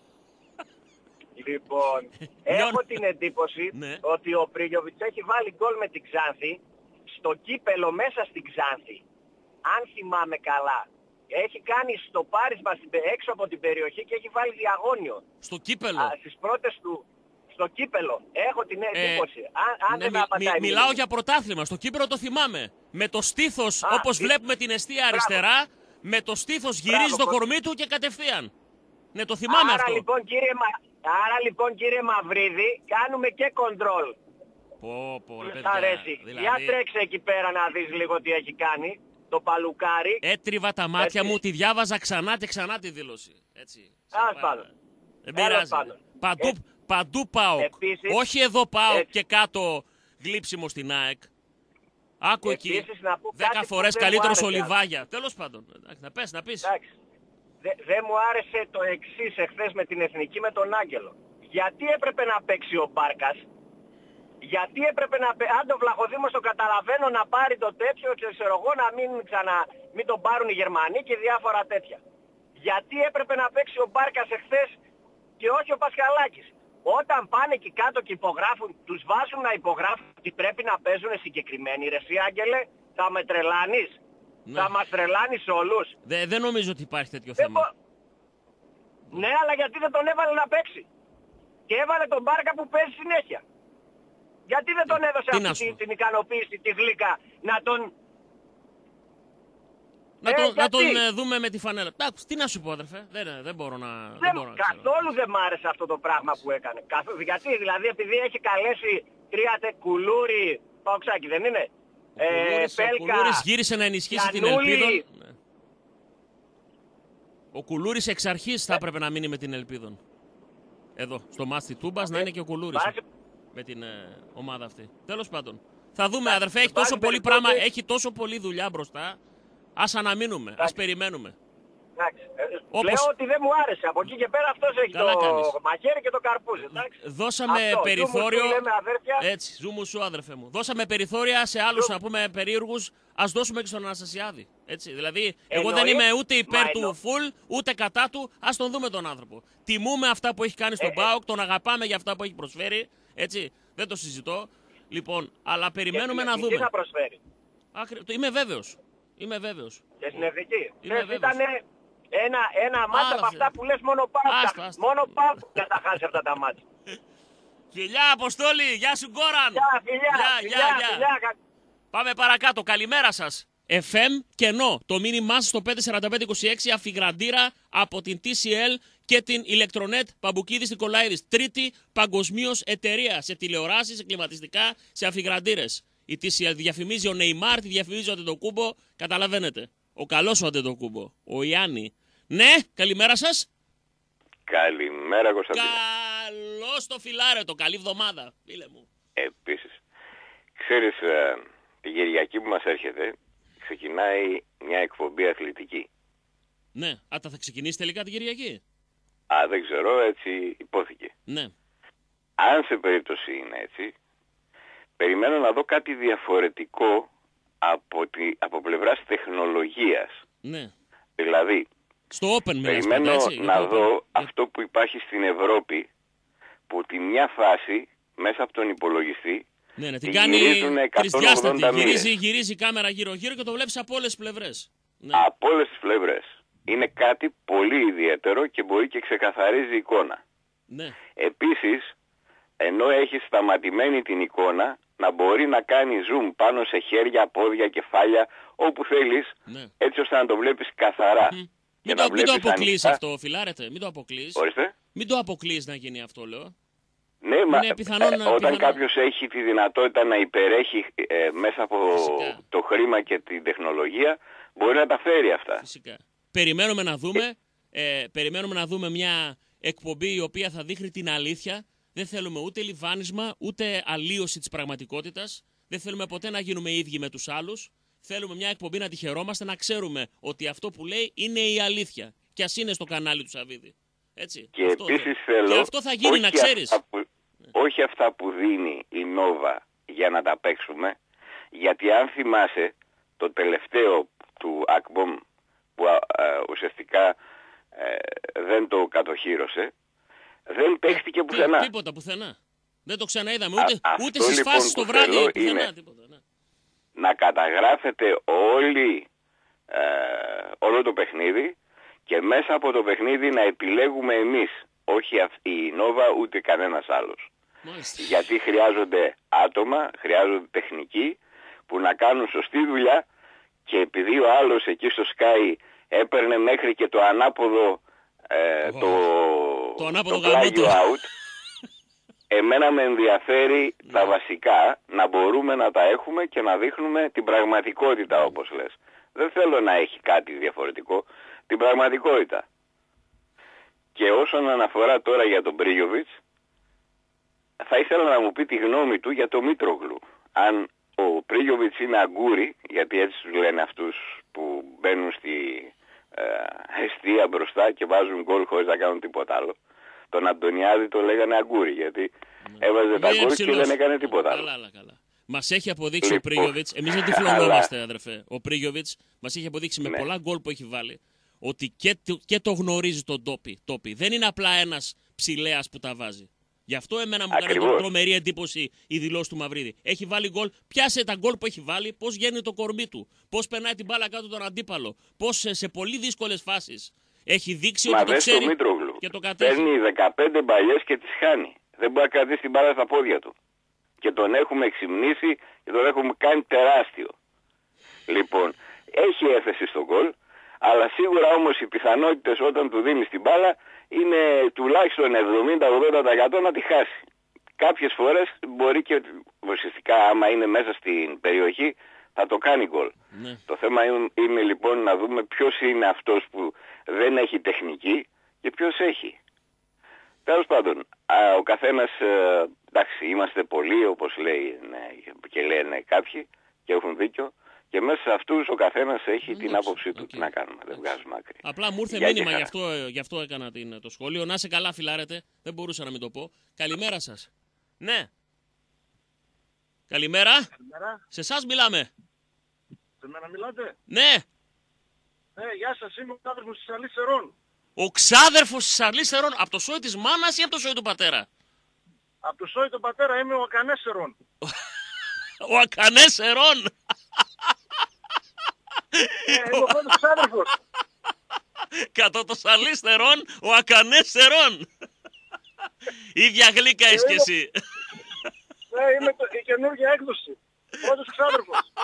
Λοιπόν, έχω την εντύπωση ναι. ότι ο Πρίγιοβιτς έχει βάλει γκολ με την Ξάνθη στο κύπελο μέσα στην Ξάνθη. Αν θυμάμαι καλά. Έχει κάνει στο πάρισμα έξω από την περιοχή και έχει βάλει διαγώνιο. Στο κύπελο. Α, στις πρώτες του... Στο κύπελο. Έχω την εντύπωση. Ε, αν αν ναι, δεν μι, απαντάει. μι, μιλάω για πρωτάθλημα. Στο κύπελο το θυμάμαι. Με το στήθος, Α, όπως τι... βλέπουμε την εστία αριστερά, Μπράβο. με το στήθος γυρίζει Μπράβο, το κορμί του και κατευθείαν. Ναι, το θυμάμαι άρα, αυτό. Λοιπόν, κύριε Μα... Άρα λοιπόν κύριε Μαυρίδη, κάνουμε και κοντρόλ. Πω, πω, Μ' αρέσει. Δηλαδή... Για τρέξε εκεί πέρα να δεις λίγο τι έχει κάνει. Το παλουκάρι. Έτριβα τα μάτια έτσι. μου, τη διάβαζα ξανά και ξανά τη δήλωση. Έτσι. Ας πάντων. Δεν πειράζει. Παντού, ε... παντού ΠΑΟΚ. Επίσης, όχι εδώ ΠΑΟΚ έτσι. και κάτω γλύψιμο στην ΑΕΚ. Άκου Επίσης, εκεί. Δέκα φορές καλύτερος ο Λιβάγια. Τέλος πάντων. Να πες, να πεις. Εντάξει. Δεν δε μου άρεσε το εξής εχθές με την Εθνική με τον Άγγελο. Γιατί έπρεπε να παίξει ο Μπάρκας? Γιατί έπρεπε να παίξει, αν το Βλαχοδήμος το καταλαβαίνω να πάρει το τέτοιο και ξέρω εγώ να μην, ξανα, μην τον πάρουν οι Γερμανοί και διάφορα τέτοια. Γιατί έπρεπε να παίξει ο Μπάρκας εχθές και όχι ο Πασχαλάκης? Όταν πάνε εκεί κάτω και υπογράφουν, τους βάζουν να υπογράφουν ότι πρέπει να παίζουν συγκεκριμένοι. Ρε εσύ Άγγελε, θα με τρελάνεις? Ναι. Θα μας τρελάνεις όλους? Δεν δε νομίζω ότι υπάρχει τέτοιο δεν θέμα. Μπο... Ναι, αλλά γιατί δεν τον έβαλε να παίξει? Και έβαλε τον Μπάρκα που παίζει συνέχεια. Γιατί δεν τον έδωσε αυτή την, την ικανοποίηση, τη γλύκα, να τον... Να, ε, τον, να τον ε, δούμε με τη φανέλα. Εντάξει, τι να σου πω αδερφέ, δεν, δεν μπορώ να... Δεν, δεν μπορώ να καθόλου δεν μ' άρεσε αυτό το πράγμα που έκανε. Καθ, γιατί, δηλαδή, επειδή έχει καλέσει τρία τε Κουλούρι, Παοξάκι δεν είναι? Ο Κουλούρης, ε, Πέλκα, ο Κουλούρης γύρισε να ενισχύσει Γιαννούλη, την Ελπίδα. Ναι. Ο Κουλούρης εξ αρχής θα έπρεπε να μείνει με την Ελπίδα. Εδώ, στο μάστι Τούμπας, ε, να είναι και ο Κουλούρης βάζει... με την ε, ομάδα αυτή. Τέλος πάντων. Θα δούμε αδερφέ, έχει τόσο πολύ πράγμα, και... έχει τόσο πολλή δουλειά μπροστά. Ας αναμείνουμε, ας περιμένουμε. Εντάξει. Όπως... Λέω ότι δεν μου άρεσε. Από εκεί και πέρα αυτός έχει καλά το κάνεις. Μαχαίρι και το καρπούζι. Εντάξει. Δώσαμε αυτό, περιθώριο. Ζούμου σου, λέμε, αδέρφια. Έτσι, ζούμου σου αδερφέ μου. Δώσαμε περιθώρια σε άλλους να πούμε περίεργους. Ας δώσουμε και στον Αναστασιάδη. Έτσι. Δηλαδή, εγώ εννοεί, δεν είμαι ούτε υπέρ μα, του φουλ, ούτε κατά του. Ας τον δούμε τον άνθρωπο. Τιμούμε αυτά που έχει κάνει στον ε, ΠΑΟΚ, τον αγαπάμε για αυτά που έχει προσφέρει. Έτσι. Δεν το συζητώ. Λοιπόν, αλλά περιμένουμε να δούμε. Τι θα προσφέρει? Άκρη... Είμαι βέβαιος. Είμαι βέβαιος. Και στην Εθνική. Ήταν ένα, ένα μάτσα από αυτά που λες μόνο πάω. Μόνο πάω να τα χάσει αυτά τα μάτσα. Φιλιά Αποστόλη, γεια σου Γκόραν. Γεια, φιλιά, γεια, γεια, γεια. φιλιά. Πάμε παρακάτω, καλημέρα σας. εφ εμ κενό, το μήνυμά σας στο πέντε τέσσερα πέντε είκοσι έξι, αφιγραντήρα από την τι σι ελ και την Ηλεκτρονέτ Παμπουκίδης Νικολαίδης. Τρίτη παγκοσμίως εταιρεία σε τηλεοράσεις, σε κλιματιστικά, σε αφιγραντήρες. Η τι σι ελ διαφημίζει ο Νεϊμάρ, τη διαφημίζει ο Αντετοκούμπο, καταλαβαίνετε. Ο καλός ο Αντετοκούμπο, ο Ιάννη. Ναι, καλημέρα σας. Καλημέρα Κωνσταντίνε. Καλώς το φιλάρετο, καλή εβδομάδα, φίλε μου. Επίσης, ξέρεις, τη Κυριακή που μας έρχεται, ξεκινάει μια εκπομπή αθλητική. Ναι. Α, θα ξεκινήσει τελικά την Κυριακή. Α, δεν ξέρω, έτσι υπόθηκε. Ναι. Αν σε περίπτωση είναι έτσι, περιμένω να δω κάτι διαφορετικό από, τη, από πλευράς τεχνολογίας. Ναι. Δηλαδή, στο Open μιλάς, περιμένω πάντα, έτσι, να δω open. αυτό που υπάρχει στην Ευρώπη, που τη μια φάση μέσα από τον υπολογιστή ναι, ναι, την την κάνει τρισδιάστατη. Γυρίζει, γυρίζει η κάμερα γύρω-γύρω και το βλέπεις από όλες τις πλευρές. Ναι. Από όλες τις πλευρές. Είναι κάτι πολύ ιδιαίτερο και μπορεί και ξεκαθαρίζει εικόνα. Ναι. Επίσης, ενώ έχει σταματημένη την εικόνα, να μπορεί να κάνει zoom πάνω σε χέρια, πόδια, κεφάλια, όπου θέλεις, ναι. έτσι ώστε να το βλέπεις καθαρά. Mm. Μην το, μην το αποκλείς αυτό, φιλάρετε. Μην το αποκλείς. Ορίστε. Μην το αποκλείς να γίνει αυτό, λέω. Ναι, μα πιθανόν, ε, όταν πιθανόν... κάποιος έχει τη δυνατότητα να υπερέχει ε, μέσα από Φυσικά. το χρήμα και την τεχνολογία, μπορεί να τα φέρει αυτά. Φυσικά. Περιμένουμε να δούμε, ε, περιμένουμε να δούμε μια εκπομπή η οποία θα δείχνει την αλήθεια. Δεν θέλουμε ούτε λιβάνισμα, ούτε αλλίωση της πραγματικότητας. Δεν θέλουμε ποτέ να γίνουμε ίδιοι με τους άλλους. Θέλουμε μια εκπομπή να τη χαιρόμαστε, να ξέρουμε ότι αυτό που λέει είναι η αλήθεια. Κι ας είναι στο κανάλι του Σαββίδη. Έτσι. Και αυτό επίσης θέλω, και αυτό θα γίνει, να ξέρεις. Αυτά που, όχι αυτά που δίνει η Νόβα για να τα παίξουμε, γιατί αν θυμάσαι το τελευταίο του Ακμπομ που α, α, ουσιαστικά ε, δεν το κατοχύρωσε, δεν παίχτηκε ε, πουθενά. Τι, τίποτα πουθενά. Δεν το ξαναείδαμε. Ούτε, α, ούτε στις λοιπόν φάσεις το βράδυ πουθενά. Είναι τίποτα, ναι. Να καταγράφετε όλοι, ε, όλο το παιχνίδι και μέσα από το παιχνίδι να επιλέγουμε εμείς. Όχι η Νόβα ούτε κανένας άλλος. Μάλιστα. Γιατί χρειάζονται άτομα, χρειάζονται τεχνικοί που να κάνουν σωστή δουλειά και επειδή ο άλλος εκεί στο Sky έπαιρνε μέχρι και το ανάποδο ε, oh. το, το, ανάποδο το plug out, εμένα με ενδιαφέρει ναι. τα βασικά να μπορούμε να τα έχουμε και να δείχνουμε την πραγματικότητα όπως λες. Δεν θέλω να έχει κάτι διαφορετικό, την πραγματικότητα. Και όσον αναφορά τώρα για τον Πρίγιοβιτς, θα ήθελα να μου πει τη γνώμη του για το Μήτρογλου. Αν ο Πρίγιοβιτς είναι αγκούρι, γιατί έτσι τους λένε αυτούς που μπαίνουν στη ε, εστία μπροστά και βάζουν γκολ χωρίς να κάνουν τίποτα άλλο. Τον Αντωνιάδη το λέγανε αγκούρι, γιατί ναι. έβαζε τα γκολ και δεν έκανε τίποτα άλλο. Καλά, καλά. Μας έχει αποδείξει λοιπόν, ο Πρίγιοβιτς, εμείς δεν τυφλωνόμαστε αδερφέ, ο Πρίγιοβιτς μας έχει αποδείξει με ναι. πολλά γκολ που έχει βάλει, ότι και το, και το γνωρίζει τον τόπι, τόπι. Δεν είναι απλά ένας ψηλέας που τα βάζει. Γι' αυτό εμένα μου κάνει τρομερή εντύπωση η δηλώση του Μαυρίδη. Έχει βάλει γκολ, πιάσε τα γκολ που έχει βάλει, πώς γίνει το κορμί του, πώς περνάει την μπάλα κάτω τον αντίπαλο, πώς σε, σε πολύ δύσκολες φάσεις έχει δείξει Μα ότι το ξέρει το και το κατέχει. Παίρνει δεκαπέντε μπαλιές και τις χάνει. Δεν μπορεί να κρατήσει την μπάλα στα πόδια του. Και τον έχουμε εξυμνήσει και τον έχουμε κάνει τεράστιο. Λοιπόν, έχει έφεση στο γκολ. Αλλά σίγουρα όμως οι πιθανότητες όταν του δίνεις την μπάλα είναι τουλάχιστον εβδομήντα με ογδόντα τοις εκατό να τη χάσει. Κάποιες φορές μπορεί και ουσιαστικά άμα είναι μέσα στην περιοχή θα το κάνει γκολ. Ναι. Το θέμα είναι, είναι λοιπόν να δούμε ποιος είναι αυτός που δεν έχει τεχνική και ποιος έχει. Τέλος πάντων, α, ο καθένας, ε, εντάξει είμαστε πολλοί όπως λέει ναι, και λένε κάποιοι και έχουν δίκιο. Και μέσα σε αυτούς ο καθένας έχει την άποψή του. Okay. Τι να κάνουμε, δεν βγάζουμε άκρη. Απλά μου ήρθε για μήνυμα, γι' αυτό, γι' αυτό έκανα την, το σχόλιο. Να σε καλά, φιλάρετε. Δεν μπορούσα να μην το πω. Καλημέρα σας. Ναι. Καλημέρα. Καλημέρα. Σε εσάς μιλάμε. Σε μένα μιλάτε. Ναι. Ναι, γεια σας. Είμαι ο ξάδερφος της Σαρλής Σερών. Ο ξάδερφος της Σαρλής Σερών. Από το σόι της μάνας ή από το σόι του πατέρα? Από το σόι του πατέρα είμαι ο Ακανές Σερών. Ο Ακανές Σερών. Ε, είμαι ο πρώτος ξάδερφος. Κατά το Σαρλής Σερών, ο Ακανές Σερών. Ίδια γλύκα είσαι κι εσύ. Ναι, είμαι το, η καινούργια έκδοση. Πρώτος ξάδερφος.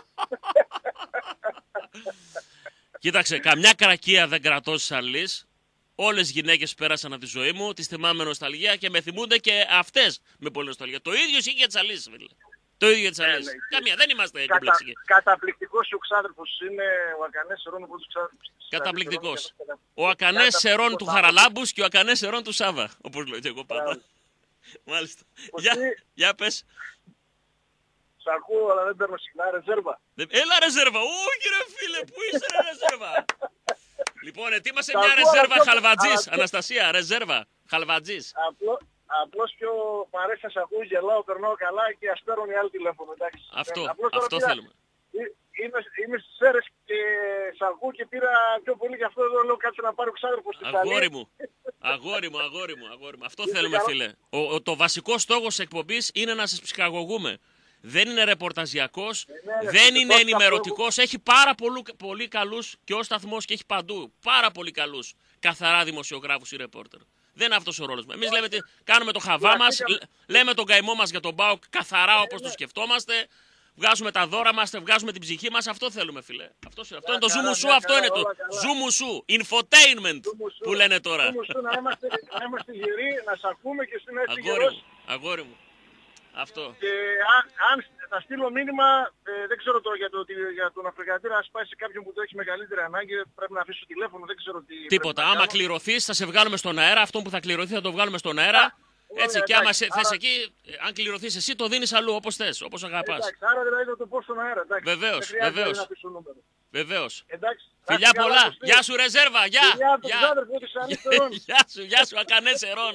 Κοίταξε, καμιά καρακία δεν κρατώ στις Σαρλής. Όλες οι γυναίκες πέρασαν από τη ζωή μου, τις θυμάμαι με νοσταλγία και με θυμούνται και αυτές με πολύ νοσταλγία. Το ίδιο ισχύει για τις Σαρλής, φίλε. Το ίδιο για τις Σαρλής. Ναι, ναι. Καμία, δεν είμαστε κομπλεξικοί. Κατα, καταπληκτικός ο ξάδερφος είναι ο Ακανές Σερών, ο πρώτος ξάδερφος. Καταπληκτικός. Ο Ακανές Σερών του Χαραλάμπους και ο Ακανές Σερών του Σάβα, όπως λέω και εγώ πάντα. Μάλιστα. Για, για πες. Σ' ακούω, αλλά δεν παίρνω συχνά ρεζέρβα. Έλα ρεζέρβα. Όχι ρε φίλε, πού είσαι ρε ρεζέρβα. Λοιπόν, ετοίμασε Τα μια ακούω, ρεζέρβα αλλά- χαλβατζής. αλλά- Αναστασία, ρεζέρβα χαλβατζής. Απλώς, απλώς πιο μ' αρέσει να σε ακούω, γελάω, περνάω καλά και ας παίρνουν οι άλλοι τηλέφωνο, εντάξει. Αυτό, Απλώς τώρα αυτό πήρα- θέλουμε. Εί- Είμαι, είμαι στις Σέρρες και σ' ακούω και πήρα πιο πολύ γι' αυτό εδώ λέω κάτσε να πάρω ξάδερφο στη Ιταλία. Αγόρι μου, αγόρι μου, αγόρι μου, αγόρι μου. Αυτό Είστε θέλουμε, καλά. φίλε. Ο, ο- το βασικό στόχος της εκπομπής είναι να σας ψυχαγωγούμε. Δεν είναι ρεπορταζιακός, ναι, δεν ναι, είναι τόσο ενημερωτικός. Έχει πάρα πολλού, πολύ καλούς και ο σταθμός και έχει παντού πάρα πολύ καλούς καθαρά δημοσιογράφους ή ρεπόρτερ. Δεν είναι αυτός ο ρόλος μας. Εμείς λέμε, τι- κάνουμε το χαβά μας, λέ- λέμε τον καημό μας για τον ΠΑΟΚ καθαρά όπως το σκεφτόμαστε. Βγάζουμε τα δώρα μας, βγάζουμε την ψυχή μας. Αυτό θέλουμε, φίλε. Αυτό, αυτό είναι το ζου μου σου, αυτό είναι το ζου μου σου. Infotainment που λένε τώρα. Ζου μου σου, να είμαστε, να είμαστε γεροί, να σ' ακούμε και εσύ να είσαι Αγόρι γερός. μου, αγόρι μου. Αυτό. Και αν, αν θα στείλω μήνυμα, ε, δεν ξέρω τώρα για, το, τι- για τον Αφρικανητήρα, αν πάει σε κάποιον που το έχει μεγαλύτερη ανάγκη, πρέπει να αφήσω τηλέφωνο, δεν ξέρω τι. Τίποτα. πρέπει να Άμα κάνω. κληρωθείς θα σε βγάλουμε στον αέρα. Αυτό που θα κληρωθεί θα το βγάλουμε στον αέρα. ωραία, Έτσι, και άμα εντάξει. σε- θες Άρα- εκεί, ε, αν κληρωθείς εσύ, το δίνεις αλλού όπως θες, όπως αγαπάς. Εντάξει, άρα δηλαδή θα το πω στον αέρα. Εντάξει. Βεβαίως, Δεν χρειάζεται βεβαίως. να αφήσω νούμερο. Βεβαίως. Εντάξει. Φιλιά Άσε καλά, πολλά. Κωστή. Γεια σου, ρεζέρβα. Γεια. Φιλιά από τον Γεια. ξάδερφο της Ανίστερων. Γεια σου, γεια σου, ακανές ερών.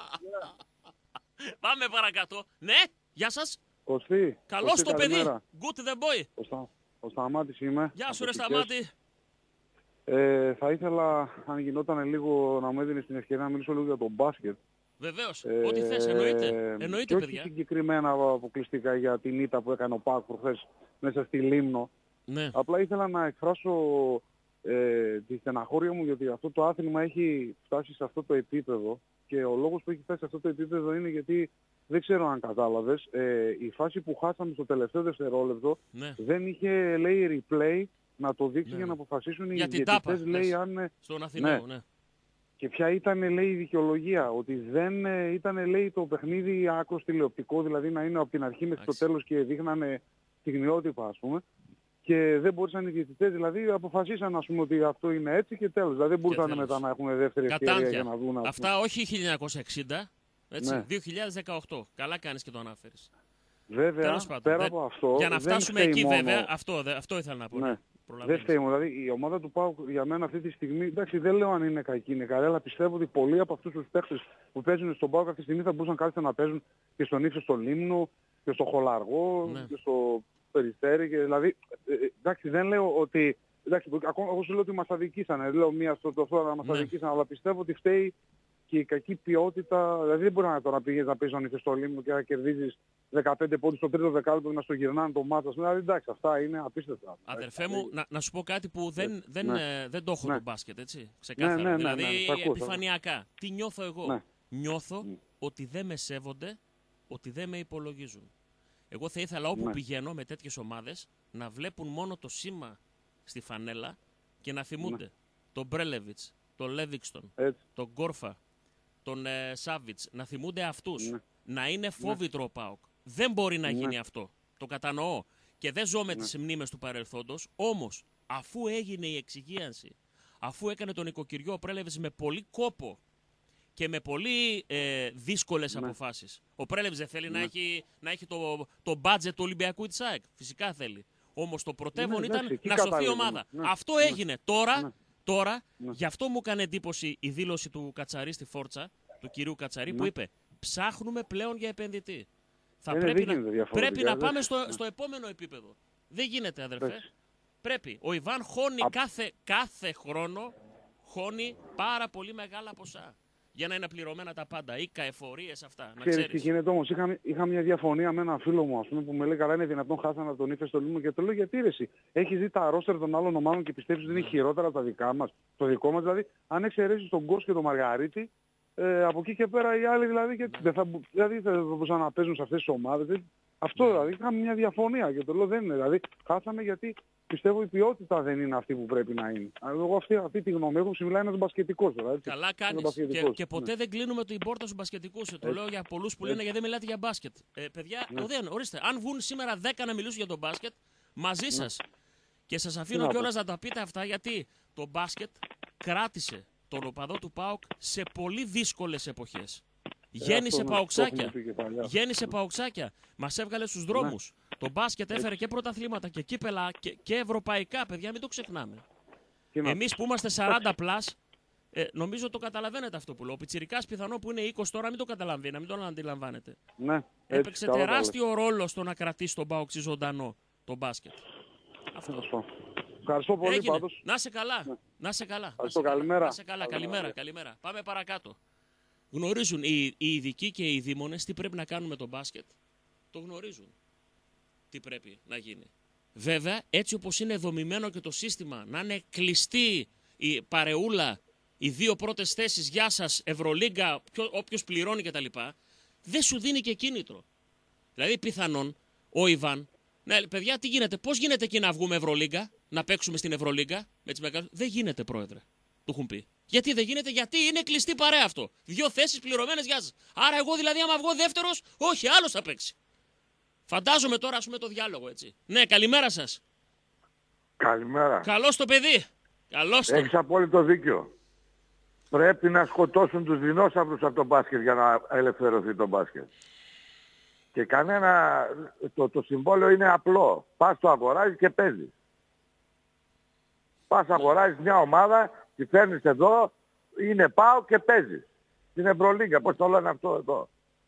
Πάμε παρακάτω. Ναι, γεια σας. Κωστή, Καλώς Κωστή, το παιδί. καλημέρα. Good the boy. Ο, Στα... ο Σταμάτης είμαι. Γεια από σου, ρε Κικές. Σταμάτη. Ε, θα ήθελα, αν γινόταν λίγο, να μου έδινες την ευκαιρία να μιλήσω λίγο για το μπάσκετ. Βεβαίως. Ε, Ό,τι θες, εννοείται. και Εννοείται, όχι παιδιά. συγκεκριμένα αποκλειστικά για την ήττα που έκανε ο Πάκ προχθές μέσα στη Λίμνο. Ναι. Απλά ήθελα να εκφράσω ε, τη στεναχώρια μου γιατί αυτό το άθλημα έχει φτάσει σε αυτό το επίπεδο και ο λόγος που έχει φτάσει σε αυτό το επίπεδο είναι γιατί δεν ξέρω αν κατάλαβες, ε, η φάση που χάσαμε στο τελευταίο δευτερόλεπτο Ναι. δεν είχε λέει replay να το δείξει Ναι. για να αποφασίσουν οι Για την τάπα, διαιτητές λέει λες. αν... ε, Στον Αθηναίο, ναι. Και ποια ήταν λέει η δικαιολογία, ότι δεν ε, ήταν λέει το παιχνίδι άκρος τηλεοπτικό, δηλαδή να είναι από την αρχή μέχρι το Εντάξει. τέλος και δείχνανε στιγμιότυπα ας πούμε. Και δεν μπορούσαν οι διαιτητές, δηλαδή αποφασίσαν ας πούμε ότι αυτό είναι έτσι και τέλος. Δηλαδή δεν μπορούσαν τέλος. μετά να έχουν δεύτερη ευκαιρία Κατάντια. για να δουν. ας πούμε. Αυτά όχι χίλια εννιακόσια εξήντα, έτσι, Ναι. δύο χιλιάδες δεκαοκτώ. Καλά κάνεις και το αναφέρεις. Βέβαια, Τέλος πάντων, πέρα δεν- από αυτό, Για να δεν φτάσουμε φταίει εκεί μόνο- βέβαια, αυτό, δε- αυτό ήθελα να πω. Ναι. Ναι. Δεν Προλαβαίνεις. φταίει μόνο. Δηλαδή η ομάδα του ΠΑΟΚ για μένα αυτή τη στιγμή, εντάξει δεν λέω αν είναι κακή, είναι καλή, αλλά πιστεύω ότι πολλοί από αυτούς τους παίκτες που παίζουν στον ΠΑΟΚ αυτή τη στιγμή θα μπορούσαν κάλλιστα να παίζουν και στον Ύψο στο Λίμνο και στο Χολαργό Ναι. και στο Περιστέρι. Και, δηλαδή, ε, ε, εντάξει δεν λέω ότι, εντάξει ακόμα εγώ σου λέω ότι μας αδικήσανε, δεν λέω μία στο αυτό να μας Ναι. αδικήσανε, αλλά πιστεύω ότι φταίει και η κακή ποιότητα, δηλαδή δεν μπορεί να τώρα πηγαίνεις να παίζεις στον Ύψο στο Λίμνο και να κερδίζεις δεκαπέντε πόντους στο τρίτο δεκάλεπτο και να στο γυρνάνε το μάτσα. Δηλαδή εντάξει αυτά είναι απίστευτα. Αδερφέ μου, να, να σου πω κάτι που δεν, δεν, Ναι. ε, δεν το έχω Ναι. το μπάσκετ, έτσι. Ξεκάθαρα. ναι, ναι, δηλαδή, ναι, ναι, τα ακούω, επιφανειακά. Τι νιώθω εγώ. Ναι. Νιώθω Ναι. ότι δεν με σέβονται, ότι δεν με υπολογίζουν. Εγώ θα ήθελα όπου Ναι. πηγαίνω με τέτοιες ομάδες να βλέπουν μόνο το σήμα στη φανέλα και να θυμούνται Ναι. τον Μπρέλεβιτς, τον Λέβιξτον, Έτσι. τον Γκόρφα, τον ε, Σάβιτς, να θυμούνται αυτούς. Ναι. Να είναι φόβητρο ο ΠΑΟΚ. Δεν μπορεί να Ναι. γίνει αυτό. Το κατανοώ. Και δεν ζω με Ναι. τις μνήμες του παρελθόντος. Όμως, αφού έγινε η εξυγίανση, αφού έκανε τον οικοκυριό ο Πρέλεβιτς με πολύ κόπο και με πολύ ε, δύσκολες Ναι. αποφάσεις. Ο Πρέλεβιτς δεν θέλει να Ναι. έχει, να έχει το, το budget του Ολυμπιακού της ΑΕΚ. Φυσικά θέλει. Όμως το πρωτεύον Ναι, ήταν εντάξει, εκεί να σωθεί η καταλήγουμε. ομάδα. Ναι. Αυτό Ναι. έγινε. Τώρα, Ναι. τώρα Ναι. γι' αυτό μου έκανε εντύπωση η δήλωση του Κατσαρί στη Φόρτσα, του κυρίου Κατσαρί, Ναι. που είπε ψάχνουμε πλέον για επενδυτή. Θα Ε, ναι, πρέπει, δεν να, γίνεται διαφορετικά, πρέπει να δεν- πάμε στο, ναι. στο επόμενο επίπεδο. Δεν γίνεται, αδερφέ. Εντάξει. Πρέπει. Ο Ιβάν χώνει Α- κάθε, κάθε χρόνο χώνει πάρα πολύ μεγάλα ποσά. Για να είναι πληρωμένα τα πάντα. Οίκα, εφορίες, αυτά. Να Ξέρεις τι ξέρεις. γίνεται όμως, είχα, είχα μια διαφωνία με έναν φίλο μου ας πούμε, που με λέει καλά είναι δυνατόν χάσανε από τον Ήφε στο Λίμνο και το λέω γιατί ρε εσύ. Έχεις δει τα ρόστερ των άλλων ομάδων και πιστεύεις ότι είναι χειρότερα από τα δικά μας. Το δικό μας δηλαδή, αν εξαιρέσεις τον Γκος και τον Μαργαρίτη, ε, από εκεί και πέρα οι άλλοι δηλαδή, και δεν θα, μπο- δηλαδή θα μπορούσαν να παίζουν σε αυτές τις ομάδες. Δηλαδή, αυτό δηλαδή, είχαμε μια διαφωνία και το λέω δεν είναι. Δηλαδή, χάσαμε γιατί πιστεύω η ποιότητα δεν είναι αυτή που πρέπει να είναι. Αλλά εγώ αυτή, αυτή τη γνώμη έχω, μιλάει ένας μπασκετικός τώρα. Έτσι. Καλά Ένας κάνεις. Και, μπασκετικός, και ποτέ ναι. δεν κλείνουμε την πόρτα στους μπασκετικούς. Το Έτσι. λέω για πολλούς που λένε γιατί δεν μιλάτε για μπάσκετ. Ε, παιδιά, Ναι. οδέαν, ορίστε, αν βγουν σήμερα δέκα να μιλήσουν για τον μπάσκετ, μαζί σας. Και σας Τι αφήνω να κιόλας να τα πείτε αυτά γιατί το μπάσκετ κράτησε τον οπαδό του ΠΑΟΚ σε πολύ δύσκολες εποχές. Γέννησε αυτό, ναι, το παοξάκια. έχουμε πει και παλιά. Γέννησε παοξάκια. Μας έβγαλε στους δρόμους. Το μπάσκετ έφερε και πρωταθλήματα και κύπελα και, και ευρωπαϊκά, παιδιά, μην το ξεχνάμε. Εμείς που είμαστε σαράντα πλας, ε, νομίζω το καταλαβαίνετε αυτό που λέω. Ο πιτσιρικάς πιθανό που είναι είκοσι τώρα μην το καταλαβαίνει, να μην τον αντιλαμβάνετε. Ναι, έτσι, έπαιξε καλά, τεράστιο καλά. ρόλο στο να κρατήσει τον ΠΑΟΚ ζωντανό το μπάσκετ. Αυτό. Αυτό. Ευχαριστώ πολύ Έγινε. πάντως. Να σε καλά. Ναι. Να σε καλά. Ευχαριστώ, να σε καλημέρα. καλά. Να σε καλά. Καλημέρα. Καλημέρα. Πάμε παρακάτω. Γνωρίζουν οι, οι ειδικοί και οι δήμονες τι πρέπει να κάνουν με το μπάσκετ. Το γνωρίζουν. Τι πρέπει να γίνει. Βέβαια, έτσι όπως είναι δομημένο και το σύστημα, να είναι κλειστή η παρεούλα, οι δύο πρώτες θέσεις, γεια σας, Ευρωλίγκα, όποιος πληρώνει κτλ., δεν σου δίνει και κίνητρο. Δηλαδή, πιθανόν, ο Ιβάν, ναι, παιδιά, τι γίνεται, πώς γίνεται εκεί να βγούμε Ευρωλίγκα, να παίξουμε στην Ευρωλίγκα, με τις μεγάλες... Δεν γίνεται, πρόεδρε, του έχουν πει. Γιατί δεν γίνεται, γιατί είναι κλειστή παρέα αυτό. Δύο θέσεις πληρωμένες, γεια σας. Άρα, εγώ δηλαδή, άμα βγω δεύτερος, όχι, άλλος θα παίξει. Φαντάζομαι τώρα, ας πούμε, το διάλογο, έτσι. Ναι, καλημέρα σας. Καλημέρα. Καλώς το παιδί. Καλώς το. Έχεις απόλυτο δίκιο. Πρέπει να σκοτώσουν τους δεινόσαυρους από το μπάσκετ για να ελευθερωθεί το μπάσκετ. Και κανένα... Το, το συμβόλαιο είναι απλό. Πας το αγοράζεις και παίζεις. Πας αγοράζεις μια ομάδα, τη φέρνεις εδώ, είναι πάω και παίζεις. Στην Ευρωλίγκα, πώς το λένε αυτό εδώ.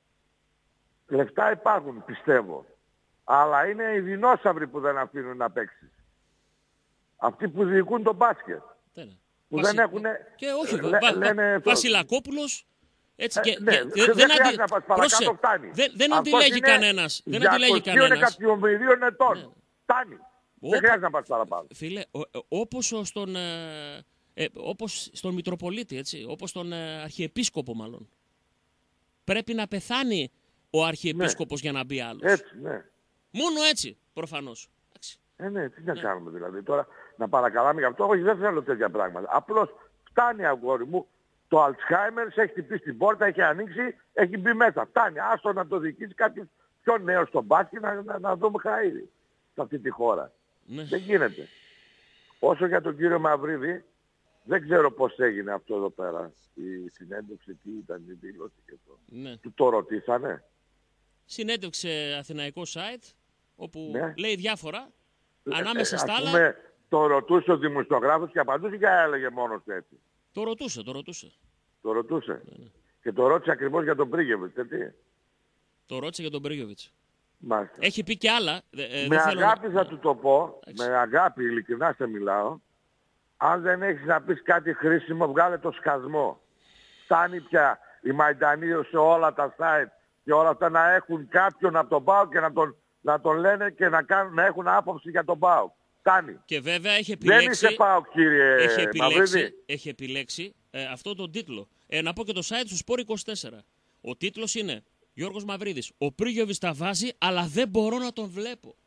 Λεφτά υπάρχουν, πιστεύω. Αλλά είναι οι δεινόσαυροι που δεν αφήνουν να παίξεις. Αυτοί που διοικούν το μπάσκετ. Τέλε. Που Βασι... δεν έχουν... Και όχι, λέ, βα... λένε... Βασιλακόπουλος. Έτσι και... Ε, ναι, και... δεν, δεν δεν αντι... χρειάζεται να πας παρακάτω, φτάνει. Δεν, δεν Αυτός αντιλέγει είναι κανένας. Δεν αντιλέγει για κανένας. εκατομμυρίων ετών. Ναι. Φτάνει. Όπο... Δεν χρειάζεται να πας παραπάνω. Φίλε, ο, όπως στον, ε, ε, όπως στον Μητροπολίτη, έτσι, όπως στον ε, Αρχιεπίσκοπο μάλλον. Πρέπει να πεθάνει ο Αρχιεπίσκοπος ναι. για να μπει άλλος. Έτσι, ναι. Μόνο έτσι, προφανώς. Ε, ναι, τι να ναι. κάνουμε δηλαδή τώρα, να παρακαλάμε γι' αυτό. Όχι, δεν θέλω τέτοια πράγματα. Απλώς φτάνει, αγόρι μου, το Αλτσχάιμερ έχει χτυπήσει την πόρτα, έχει ανοίξει, έχει μπει μέσα. Φτάνει, άστο να το διοικήσει κάποιος πιο νέος στο μπάσκετ να, να, να δούμε χαΐρι σε αυτή τη χώρα. Ναι. Δεν γίνεται. Όσο για τον κύριο Μαυρίδη, δεν ξέρω πώς έγινε αυτό εδώ πέρα. Η συνέντευξη, τι ήταν η δήλωση και αυτό. Ναι. Του το ρωτήσανε. Συνέντευξε αθηναϊκό site, όπου ναι. λέει διάφορα. Ε, ανάμεσα ε, στα άλλα... πούμε, το ρωτούσε ο δημοσιογράφος και απαντούσε και έλεγε μόνος του έτσι. Το ρωτούσε, το ρωτούσε. Το ρωτούσε. Ναι, ναι. Και το ρώτησε ακριβώς για τον Πρίγεβιτς, έτσι. Το ρώτησε για τον Πρίγεβιτς. Μάλιστα. Έχει πει και άλλα. Ε, με αγάπη να... θα του το πω, Άξι. με αγάπη ειλικρινά σε μιλάω. Αν δεν έχεις να πεις κάτι χρήσιμο, βγάλε το σκασμό. Φτάνει πια οι Μαϊντανοί σε όλα τα site και όλα αυτά να έχουν κάποιον από τον ΠΑΟΚ και να τον, να τον λένε και να, κάνουν, να έχουν άποψη για τον ΠΑΟΚ. Φτάνει. Και βέβαια έχει επιλέξει... Δεν είσαι ΠΑΟΚ, κύριε έχει επιλέξει, Μαυρίδη. Έχει επιλέξει ε, αυτό τον τίτλο. Ε, να πω και το site του Σπορ είκοσι τέσσερα. Ο τίτλος είναι Γιώργος Μαυρίδης. Ο Πρίγιοβιτς τα βάζει, αλλά δεν μπορώ να τον βλέπω.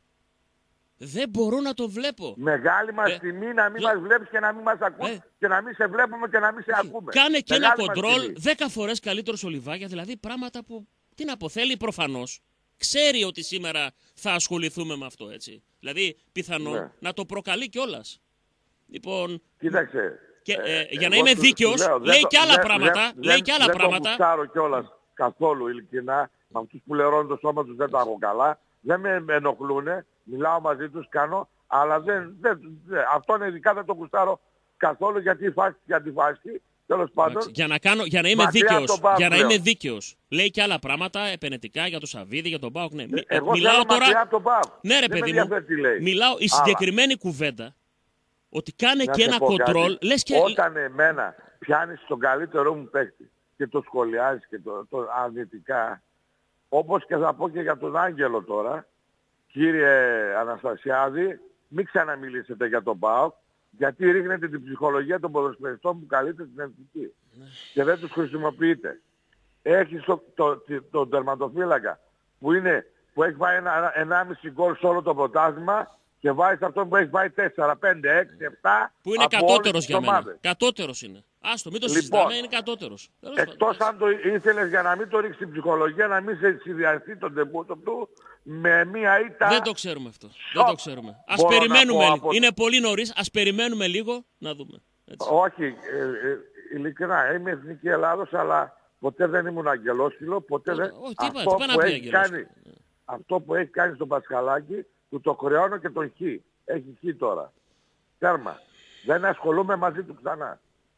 Δεν μπορώ να τον βλέπω. Μεγάλη μας ε, τιμή να μην ε, μας βλέπεις και να μην μας ακούς ε, και να μην σε βλέπουμε και να μην σε ακούμε. Κάνε και Μεγάλη ένα κοντρόλ δέκα φορές καλύτερο ο Λιβάγια, δηλαδή πράγματα που, τι να πω, θέλει προφανώς. Ξέρει ότι σήμερα θα ασχοληθούμε με αυτό, έτσι. Δηλαδή, πιθανόν ναι. να το προκαλεί κιόλας. Λοιπόν, κοίταξε. Και, ε, ε, για να είμαι δίκαιος, λέω, λέει και άλλα δε, πράγματα. Δε, λέει και άλλα δεν πράγματα. Δεν το γουστάρω κιόλας καθόλου, ειλικρινά. Με αυτούς που λερώνουν το σώμα τους δεν τα έχω καλά. Δεν με ενοχλούν. Μιλάω μαζί τους, κάνω. Αλλά δεν, δεν, δεν, αυτόν ειδικά δεν το γουστάρω καθόλου γιατί φάση και αντιφάση. Τέλος πάντων. Για να, κάνω, για να είμαι δίκαιος, για να είμαι δίκαιος. Λέει και άλλα πράγματα επενετικά για το Σαββίδη, για τον ΠΑΟΚ. Ναι. Εγώ μιλάω τώρα. Τον ΠΑΟΚ. Ναι, ρε παιδί μου. Μιλάω η συγκεκριμένη κουβέντα. Ότι κάνε και ένα κοντρόλ. Λες και... Όταν εμένα πιάνεις τον καλύτερό μου παίκτη και το σχολιάζεις και το, το αρνητικά, όπως και θα πω και για τον Άγγελο τώρα, κύριε Αναστασιάδη, μην ξαναμιλήσετε για τον ΠΑΟΚ, γιατί ρίχνετε την ψυχολογία των ποδοσφαιριστών που καλείτε στην εθνική ναι. και δεν τους χρησιμοποιείτε. Έχεις τον το, το, το τερματοφύλακα που, είναι, που έχει πάει ένα, ενάμιση γκολ σε όλο το πρωτάθλημα και βάζεις αυτό που έχει πάει τέσσερα, πέντε, έξι, επτά που είναι κατώτερος για μένα. Κατώτερος είναι. Άστο, μην το λοιπόν, συζητάμε, είναι κατώτερος. Εκτός αν το ήθελες για να μην το ρίξει την ψυχολογία, να μην σε συνδυαστεί τον τεμπούτο του με μία ήττα... Δεν το ξέρουμε αυτό. Σοκ. Δεν το ξέρουμε. Ας περιμένουμε λίγο. Από... Είναι πολύ νωρίς, ας περιμένουμε λίγο να δούμε. Έτσι. Όχι, ε, ε, ειλικρινά, είμαι Εθνική Ελλάδος, αλλά ποτέ δεν ήμουν αγγελόσχυλο, ποτέ δεν... Όχι, τι αυτό, είπα, που έχει κάνει, αυτό που έχει κάνει στον Πασχαλάκη, του το χρεώνω και τον Χ. Έχει Χ τώρα. Τέρμα. Δεν ασχολούμαι μαζί του ξανά.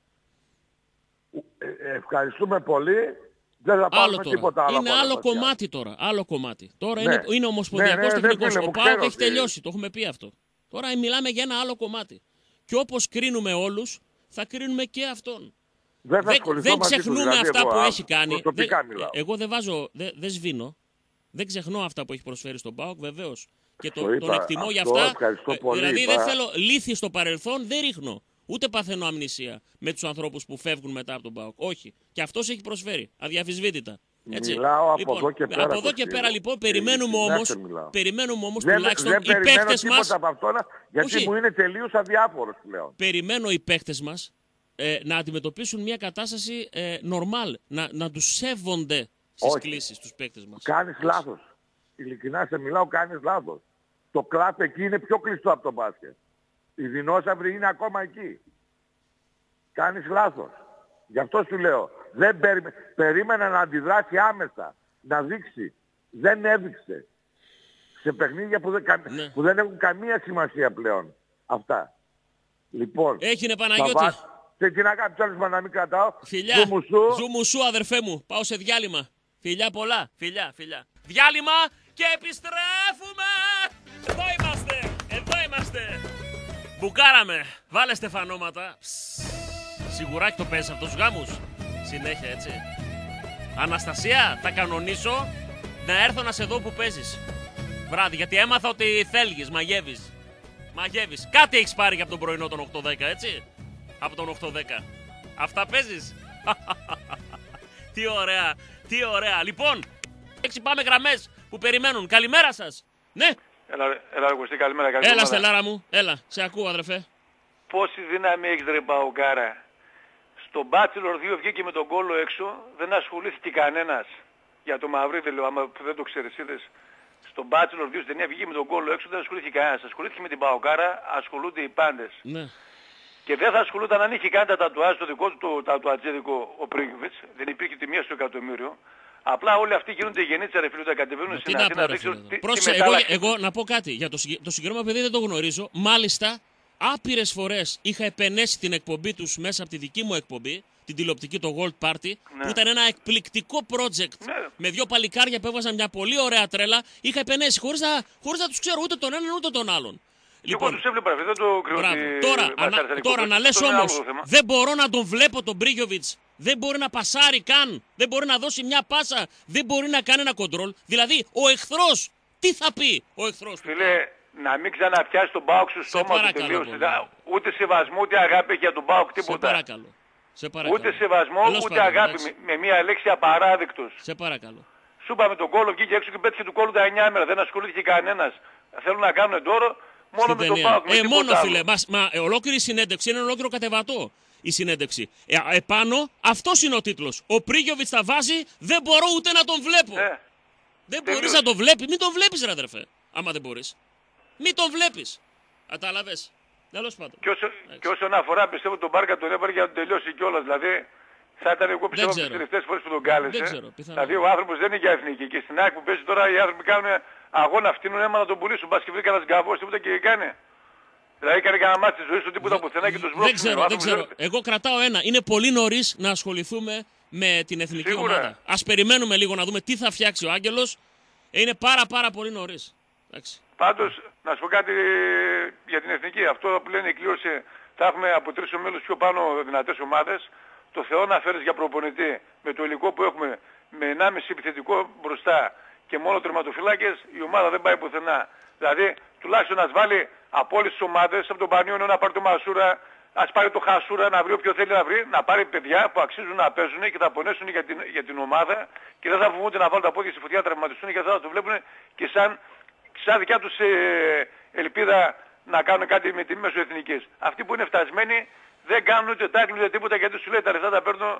Ε, ε, ευχαριστούμε πολύ. Δεν θα πάρουμε τίποτα άλλο. Είναι άλλο κομμάτι τώρα. Άλλο κομμάτι. Τώρα ναι. είναι, είναι ομοσπονδιακός ναι, ναι, τεχνικός. Ο ΠΑΟΚ έχει ότι... τελειώσει. Το έχουμε πει αυτό. Τώρα μιλάμε για ένα άλλο κομμάτι. Και όπως κρίνουμε όλους, θα κρίνουμε και αυτόν. Δεν, δεν, δεν ξεχνούμε του, δηλαδή, αυτά εγώ, που α, έχει κάνει. Δεν, εγώ δεν βάζω, δεν, δεν σβήνω. Δεν ξεχνώ αυτά που έχει προσφέρει στον ΠΑΟΚ, βεβαίως. Και το, είπα, τον εκτιμώ για αυτό, αυτά. Πολύ, δηλαδή είπα. δεν θέλω λύθη στο παρελθόν, δεν ρίχνω. Ούτε παθαίνω αμνησία με τους ανθρώπους που φεύγουν μετά από τον ΠΑΟΚ. Όχι. Και αυτός έχει προσφέρει. Αδιαφυσβήτητα. Έτσι. Μιλάω από λοιπόν, εδώ και πέρα. Από εδώ και πέρα λοιπόν περιμένουμε όμως, περιμένουμε όμως δεν, τουλάχιστον δεν οι παίχτες μας. Από αυτό, γιατί όχι, μου είναι τελείως αδιάφορος πλέον. Περιμένω οι παίχτες μας ε, να αντιμετωπίσουν μια κατάσταση ε, normal. Να, να τους σέβονται στις κλήσεις τους παίχτες μας. Κάνεις λάθος. Ειλικρινά σε μιλάω, κάνεις λάθος. Το κλαμπ εκεί είναι πιο κλειστό από το μπάσκετ. Οι δεινόσαυροι είναι ακόμα εκεί. Κάνεις λάθος. Γι' αυτό σου λέω. Δεν περί... Περίμενα να αντιδράσει άμεσα. Να δείξει. Δεν έδειξε. Σε παιχνίδια που δεν, ναι. που δεν έχουν καμία σημασία πλέον. Αυτά. Λοιπόν. Έγινε Παναγιώτη. Βά... Και τι να κάνω κιόλας να μην κρατάω. Φιλιά. Ζουμουσού αδερφέ μου. Πάω σε διάλειμμα. Φιλιά πολλά. Φιλιά, φιλιά. Διάλειμμα και επιστρέφουμε. Εδώ είμαστε. Εδώ είμαστε. Μπουκάραμε. Βάλε στεφανώματα. Σιγουράκι το παίζεις αυτούς τους γάμους. Συνέχεια έτσι. Αναστασία, θα κανονίσω να έρθω να σε δω που παίζεις βράδυ. Γιατί έμαθα ότι θέλγεις, μαγεύεις. Μαγεύεις. Κάτι έχεις πάρει από τον πρωινό των οκτώ δέκα, έτσι. Από τον οκτώ δέκα. Αυτά παίζεις. Τι ωραία, τι ωραία. Λοιπόν, έξι πάμε γραμμές που περιμένουν. Καλημέρα σας. Ναι. Έλα, έλα Αυγουστή, καλημέρα. Καλή έλα Στελάρα μου, έλα. Σε ακούω αδερφέ. Πόση δύναμη έχεις ρε Παοκάρα. Στο Bachelor δύο βγήκε με τον κόλλο έξω, δεν ασχολήθηκε κανένας. Για το Μαυρίδη λέω, άμα δεν το ξέρεις είδες. Στο Bachelor δύο στην ταινία βγήκε με τον κόλλο έξω, δεν ασχολήθηκε κανένας. Ασχολήθηκε με την Παοκάρα, ασχολούνται οι πάντες. Ναι. Και δεν θα ασχολούνταν αν είχε κάνει τα τατουάζ το δικό του το τατουατζέδικο ο Πρίγκοβιτς. Δεν υπήρχε τη μία στο εκατομμύριο. Απλά όλοι αυτοί γίνονται γεννήτες ρε φίλοι, τα κατεβαίνουν στην Αθήνα. Δεν ξέρω τι, Πρόσεχε, εγώ, εγώ να πω κάτι. Για το, το συγκεκριμένο παιδί δεν το γνωρίζω. Μάλιστα, άπειρες φορές είχα επενέσει την εκπομπή τους μέσα από τη δική μου εκπομπή, την τηλεοπτική, το Gold Party, ναι. που ήταν ένα εκπληκτικό project ναι. με δύο παλικάρια που έβαζαν μια πολύ ωραία τρέλα. Είχα επενέσει χωρίς να, χωρίς να τους ξέρω ούτε τον έναν ούτε τον άλλον. Και λοιπόν, εγώ τους έβλεπα, δεν το κρύβω. Τώρα, ανα, τώρα να λες όμως, δεν μπορώ να τον βλέπω τον Μπρίγιοβιτς. Δεν μπορεί να πασάρει καν. Δεν μπορεί να δώσει μια πάσα. Δεν μπορεί να κάνει ένα κοντρόλ. Δηλαδή, ο εχθρός, τι θα πει ο εχθρός του. Φίλε, να μην ξαναπιάσει τον ΠΑΟΚ στο στόμα του τελείως. Ούτε σεβασμό, ούτε αγάπη έχει για τον ΠΑΟΚ τίποτα. Σε παρακαλώ. Σε παρακαλώ. Ούτε σεβασμό, Ελώς ούτε παρακαλώ, αγάπη. Με, με μια λέξη απαράδεκτος. Σε παρακαλώ. Σου είπαμε τον κόλλο, βγήκε έξω και πέτυχε του κόλλου τα εννιά μέρα. Δεν ασχολήθηκε κανένας. Θέλουν να κάνουν τώρα μόνο στην με τον ΠΑΟΚ. Ε, μόνο φίλε. Μας, μα, ε, ολόκληρη συνέντευξη είναι ολόκληρο κατεβατό. Η συνέντευξη. Ε, επάνω, αυτός είναι ο τίτλος. Ο Πρίγιοβιτς τα βάζει, δεν μπορώ ούτε να τον βλέπω. Ε, δεν μπορείς να τον βλέπεις. Μην τον βλέπεις ρε αδερφέ. Άμα δεν μπορείς. Μην τον βλέπεις. Κατάλαβες. Τέλος πάντων. Και, όσο, και όσον αφορά πιστεύω τον Μπάρκα τον έβαλε για να τον τελειώσει κιόλας. Δηλαδή θα ήταν εγώ πιστεύω από τις τελευταίες φορές που τον κάλεσε. Δεν ξέρω, δηλαδή ο άνθρωπος δεν είναι για εθνική. Και στην ΑΕΚ που παίζει τώρα οι άνθρωποι κάνουν αγώνα, φτύνουν αίμα να τον πουλήσουν. Μπας και βρει κανένας γκαβός τίποτα και κάνει. Δηλαδή έκανε κανένα μάτι τη ζωή του τίποτα πουθενά και τους βλέπει. Δεν ξέρω, δεν ξέρω. Εγώ κρατάω ένα. Είναι πολύ νωρίς να ασχοληθούμε με την εθνική Σίγουρα. ομάδα. Ας περιμένουμε λίγο να δούμε τι θα φτιάξει ο Άγγελος. Είναι πάρα πάρα πολύ νωρίς. Εντάξει. Πάντως, να σου πω κάτι για την εθνική. Αυτό που λένε η κλήρωση, θα έχουμε από τρεις ομίλους πιο πάνω δυνατές ομάδες. Το Θεό να φέρεις για προπονητή με το υλικό που έχουμε, με ενάμιση επιθετικό μπροστά και μόνο τερματοφυλάκες, η ομάδα δεν πάει πουθενά. Δηλαδή, τουλάχιστον να βάλει από όλες τις ομάδες, από τον Πανιόνιο να πάρει το Μασούρα, ας πάρει το Χασούρα, να βρει όποιο θέλει να βρει, να πάρει παιδιά που αξίζουν να παίζουν και θα πονέσουν για την, για την ομάδα και δεν θα φοβούνται να βάλουν τα πόδια στη φωτιά, να τραυματιστούν και θα το βλέπουν και σαν, σαν δικιά τους ε, ελπίδα να κάνουν κάτι με τη μέσω εθνικής. Αυτοί που είναι φτασμένοι δεν κάνουν ούτε τάκλι ούτε τίποτα γιατί σου λέει τα λεφτά τα παίρνω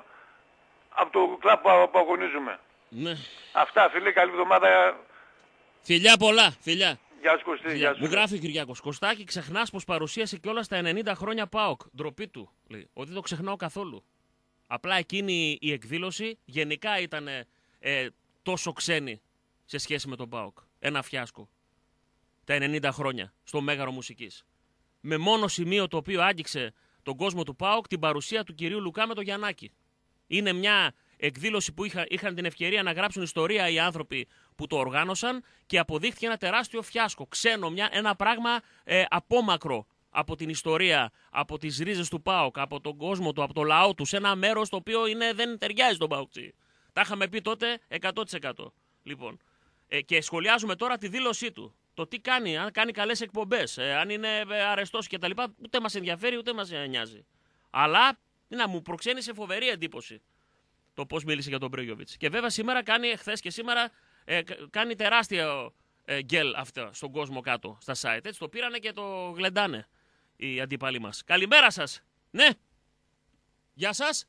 από το κλαμπ που, που αγωνίζουμε. Ναι. Αυτά φίλε, καλή εβδομάδα. Φιλιά πολλά, φιλιά. Γεια σου Κωστή, γεια σου. Μου γράφει ο Κυριάκος. Κωστάκη, ξεχνάς πως παρουσίασε κιόλας τα ενενήντα χρόνια ΠΑΟΚ. Ντροπή του. Λέει. Ότι δεν το ξεχνάω καθόλου. Απλά εκείνη η εκδήλωση γενικά ήταν ε, τόσο ξένη σε σχέση με τον ΠΑΟΚ. Ένα φιάσκο. Τα ενενήντα χρόνια στο Μέγαρο Μουσικής. με μόνο σημείο το οποίο άγγιξε τον κόσμο του ΠΑΟΚ την παρουσία του κυρίου Λουκά με το Γιαννάκη. Είναι μια εκδήλωση που είχα, είχαν την ευκαιρία να γράψουν ιστορία οι άνθρωποι που το οργάνωσαν και αποδείχθηκε ένα τεράστιο φιάσκο. Ξένο, μια, ένα πράγμα ε, απόμακρο από την ιστορία, από τις ρίζες του ΠΑΟΚ, από τον κόσμο του, από το λαό του, σε ένα μέρος το οποίο είναι, δεν ταιριάζει στον ΠΑΟΚ. Τα είχαμε πει τότε εκατό τοις εκατό. Λοιπόν, ε, και σχολιάζουμε τώρα τη δήλωσή του. Το τι κάνει, αν κάνει καλές εκπομπές, ε, αν είναι αρεστός κτλ. Ούτε μας ενδιαφέρει, ούτε μας νοιάζει. Αλλά να μου προξένησε φοβερή εντύπωση το πώς μίλησε για τον Μπρέγιοβιτς. Και βέβαια σήμερα κάνει, χθες και σήμερα, ε, κάνει τεράστιο ε, γκέλ αυτό στον κόσμο κάτω στα site. Έτσι το πήρανε και το γλεντάνε οι αντίπαλοι μας. Καλημέρα σας. Ναι. Γεια σας.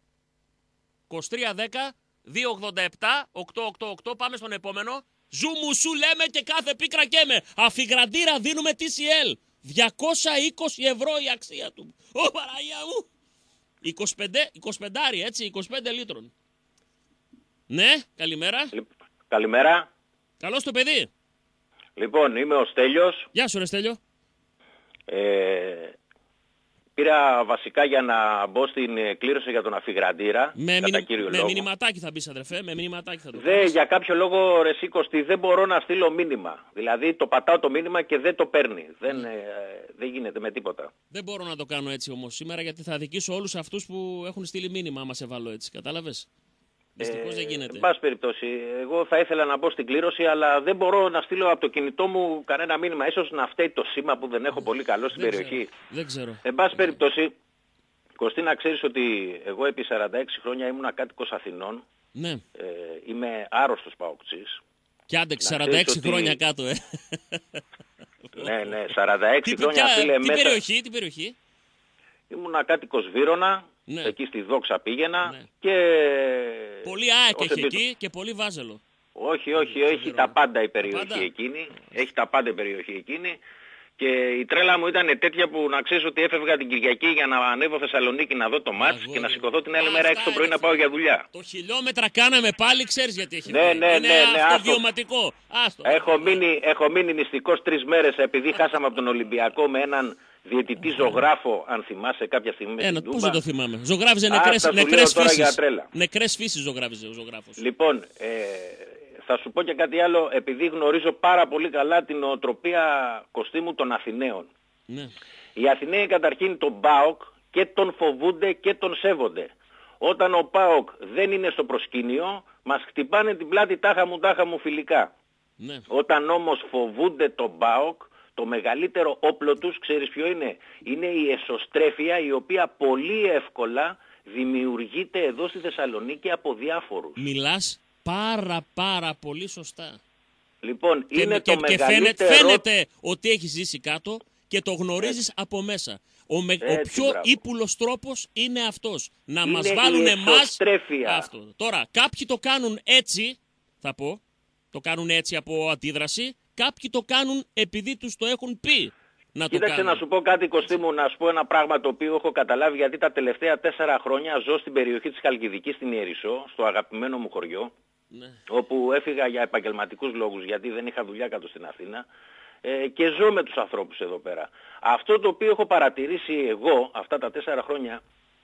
είκοσι τρία δέκα δύο ογδόντα επτά οκτακόσια ογδόντα οκτώ. Πάμε στον επόμενο. Ζου μου σου λέμε και κάθε πίκρα καίμε. Αφιγραντήρα δίνουμε τι σι ελ. διακόσια είκοσι ευρώ η αξία του. Ω Παναγία μου. είκοσι πέντε, είκοσι πέντε έτσι, είκοσι πέντε λίτρων. Ναι, καλημέρα. Καλημέρα. Καλώς το παιδί. Λοιπόν, είμαι ο Στέλιος. Γεια σου ρε Στέλιο. Ε, πήρα βασικά για να μπω στην κλήρωση για τον Αφιγραντήρα. Με, κατά μηνυ... με λόγο. μηνυματάκι θα μπεις αδερφέ, με μηνυματάκι θα το Δε, κάνεις. για κάποιο λόγο ρε Σίκωστη δεν μπορώ να στείλω μήνυμα. Δηλαδή το πατάω το μήνυμα και δεν το παίρνει. Mm. Δεν, ε, δεν γίνεται με τίποτα. Δεν μπορώ να το κάνω έτσι όμως σήμερα γιατί θα αδικήσω όλους αυτούς που έχουν στείλει μήνυμα άμα σε βάλω έτσι. Κατάλαβες. Δυστυχώς δεν γίνεται. Εν πάση περιπτώσει, εγώ θα ήθελα να μπω στην κλήρωση, αλλά δεν μπορώ να στείλω από το κινητό μου κανένα μήνυμα. Ίσως να φταίει το σήμα που δεν έχω πολύ καλό στην δεν περιοχή. Ξέρω. Δεν ξέρω. Εν πάση περιπτώσει, Κωστή, να ξέρεις ότι εγώ επί σαράντα έξι χρόνια ήμουν κάτοικος Αθηνών. Ναι. Ε, είμαι άρρωστος παοκτζής. Κι άντεξε σαράντα έξι ότι... χρόνια κάτω, ε. Ναι, ναι, σαράντα έξι τι, χρόνια ποια, φίλε τι μέσα. περιοχή, τι περιοχή. Ήμουν κάτοικος Βύρωνα, ναι. εκεί στη Δόξα πήγαινα ναι. και... Πολύ ΑΕΚ έχει επί... εκεί και πολύ Βάζελο. Όχι, όχι, έχει τα πάντα η περιοχή πάντα. εκείνη. Έχει τα πάντα η περιοχή εκείνη. Και η τρέλα μου ήταν τέτοια που να ξέρεις ότι έφευγα την Κυριακή για να ανέβω Θεσσαλονίκη να δω το μάτς και να σηκωθώ την άλλη μέρα έξι το πρωί να πάω για δουλειά. Το χιλιόμετρα κάναμε πάλι, ξέρεις γιατί έχει ναι, ναι, είναι ναι, ναι, αυτοβιωματικό. Άστο. Έχω μείνει, έχω μείνει νηστικός τρεις μέρες επειδή χάσαμε από τον Ολυμπιακό με έναν διαιτητή ζωγράφο, αν θυμάσαι κάποια στιγμή με Ένα, την πού Τούμπα. δεν το θυμάμαι. Ζωγράφιζε νεκρές, νεκρές φύσεις. Νεκρές φύσεις ζωγράφιζε ο ζωγράφος. Λοιπόν, ε, θα σου πω και κάτι άλλο, επειδή γνωρίζω πάρα πολύ καλά την νοοτροπία Κωστή μου των Αθηναίων. Ναι. Οι Αθηναίοι καταρχήν τον ΠΑΟΚ και τον φοβούνται και τον σέβονται. Όταν ο ΠΑΟΚ δεν είναι στο προσκήνιο, μας χτυπάνε την πλάτη τάχα μου τάχα μου φιλικά. Ναι. Όταν όμως φοβούνται τον ΠΑΟΚ, το μεγαλύτερο όπλο τους, ξέρεις ποιο είναι? Είναι η εσωστρέφεια η οποία πολύ εύκολα δημιουργείται εδώ στη Θεσσαλονίκη από διάφορους. Μιλάς πάρα πάρα πολύ σωστά. Λοιπόν, και, είναι και, το και μεγαλύτερο... φαίνεται, φαίνεται ότι έχεις ζήσει κάτω και το γνωρίζεις έτσι. Από μέσα. Ο, με, έτσι, ο πιο μπράβο. ύπουλος τρόπος είναι αυτός. Να είναι μας βάλουν εμάς αυτό. Τώρα, κάποιοι το κάνουν έτσι, θα πω, το κάνουν έτσι από αντίδραση, κάποιοι το κάνουν επειδή τους το έχουν πει. Να Κοίταξε το να σου πω κάτι Κωστή μου, να σου πω ένα πράγμα το οποίο έχω καταλάβει γιατί τα τελευταία τέσσερα χρόνια ζω στην περιοχή της Χαλκιδικής στην Ιερισσό, στο αγαπημένο μου χωριό, ναι. όπου έφυγα για επαγγελματικούς λόγους γιατί δεν είχα δουλειά κάτω στην Αθήνα ε, και ζω με τους ανθρώπους εδώ πέρα. Αυτό το οποίο έχω παρατηρήσει εγώ αυτά τα τέσσερα χρόνια,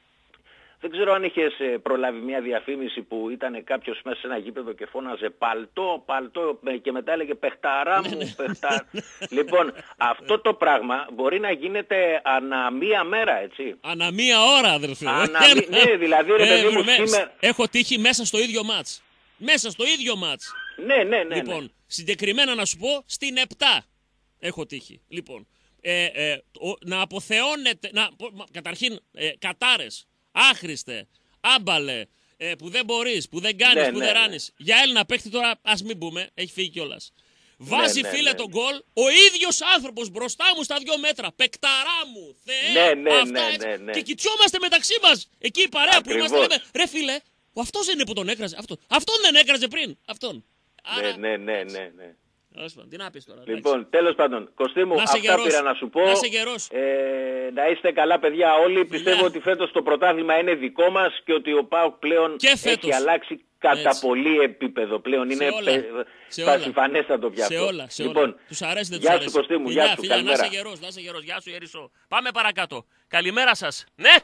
δεν ξέρω αν είχες προλάβει μια διαφήμιση που ήταν κάποιος μέσα σε ένα γήπεδο και φώναζε παλτό, παλτό και μετά έλεγε παιχταρά μου, παιχταρά. Λοιπόν, αυτό το πράγμα μπορεί να γίνεται ανά μία μέρα, έτσι. Ανά μία ώρα, αδερφέ. Ανα... ναι, δηλαδή ρε παιδί μου σήμερα... Έχω τύχει μέσα στο ίδιο μάτς. Μέσα στο ίδιο μάτς. Ναι, ναι, ναι. Λοιπόν, ναι. συγκεκριμένα να σου πω, στην επτά έχω τύχει. Λοιπόν, ε, ε, ο, να αποθεώνεται, να, καταρχήν, ε, κατάρες. Άχρηστε, άμπαλε, ε, που δεν μπορείς, που δεν κάνεις, ναι, που ναι, δεν ναι. ράνεις. Για Έλληνα παίχτη τώρα, ας μην πούμε, έχει φύγει κιόλας. Βάζει ναι, ναι, φίλε ναι. τον γκολ, ο ίδιος άνθρωπος μπροστά μου στα δύο μέτρα. Παικταρά μου, Θεέ, ναι, ναι, αυτά ναι, έτσι. ναι, ναι. Και κοιτιόμαστε μεταξύ μας. Εκεί η παρέα Ακριβώς. που είμαστε λέμε, ρε φίλε, ο αυτός δεν είναι που τον έκραζε. Αυτό. Αυτόν δεν έκραζε πριν. Αυτόν. Άρα, ναι, ναι, ναι, ναι. τι να πεις τώρα. Λοιπόν, τέλος πάντων, Κωστή μου, να αυτά γερός. πήρα να σου πω. Να σε γερός. Ε, να είστε καλά παιδιά όλοι. Φιλιά. Πιστεύω ότι φέτος το πρωτάθλημα είναι δικό μας και ότι ο ΠΑΟΚ πλέον έχει αλλάξει κατά Έτσι. πολύ επίπεδο πλέον. Σε Είναι πασιφανέστατο πια αυτό. Σε όλα, σε λοιπόν, όλα. Τους αρέσει, δεν τους γεια αρέσει. σου Κωστή μου, Φιλιά, γεια σου, φιλιά, να καλημέρα. είσαι γερός, να είσαι γερός. Γεια σου Ιερισσό. Πάμε παρακάτω. Καλημέρα σας. Ναι.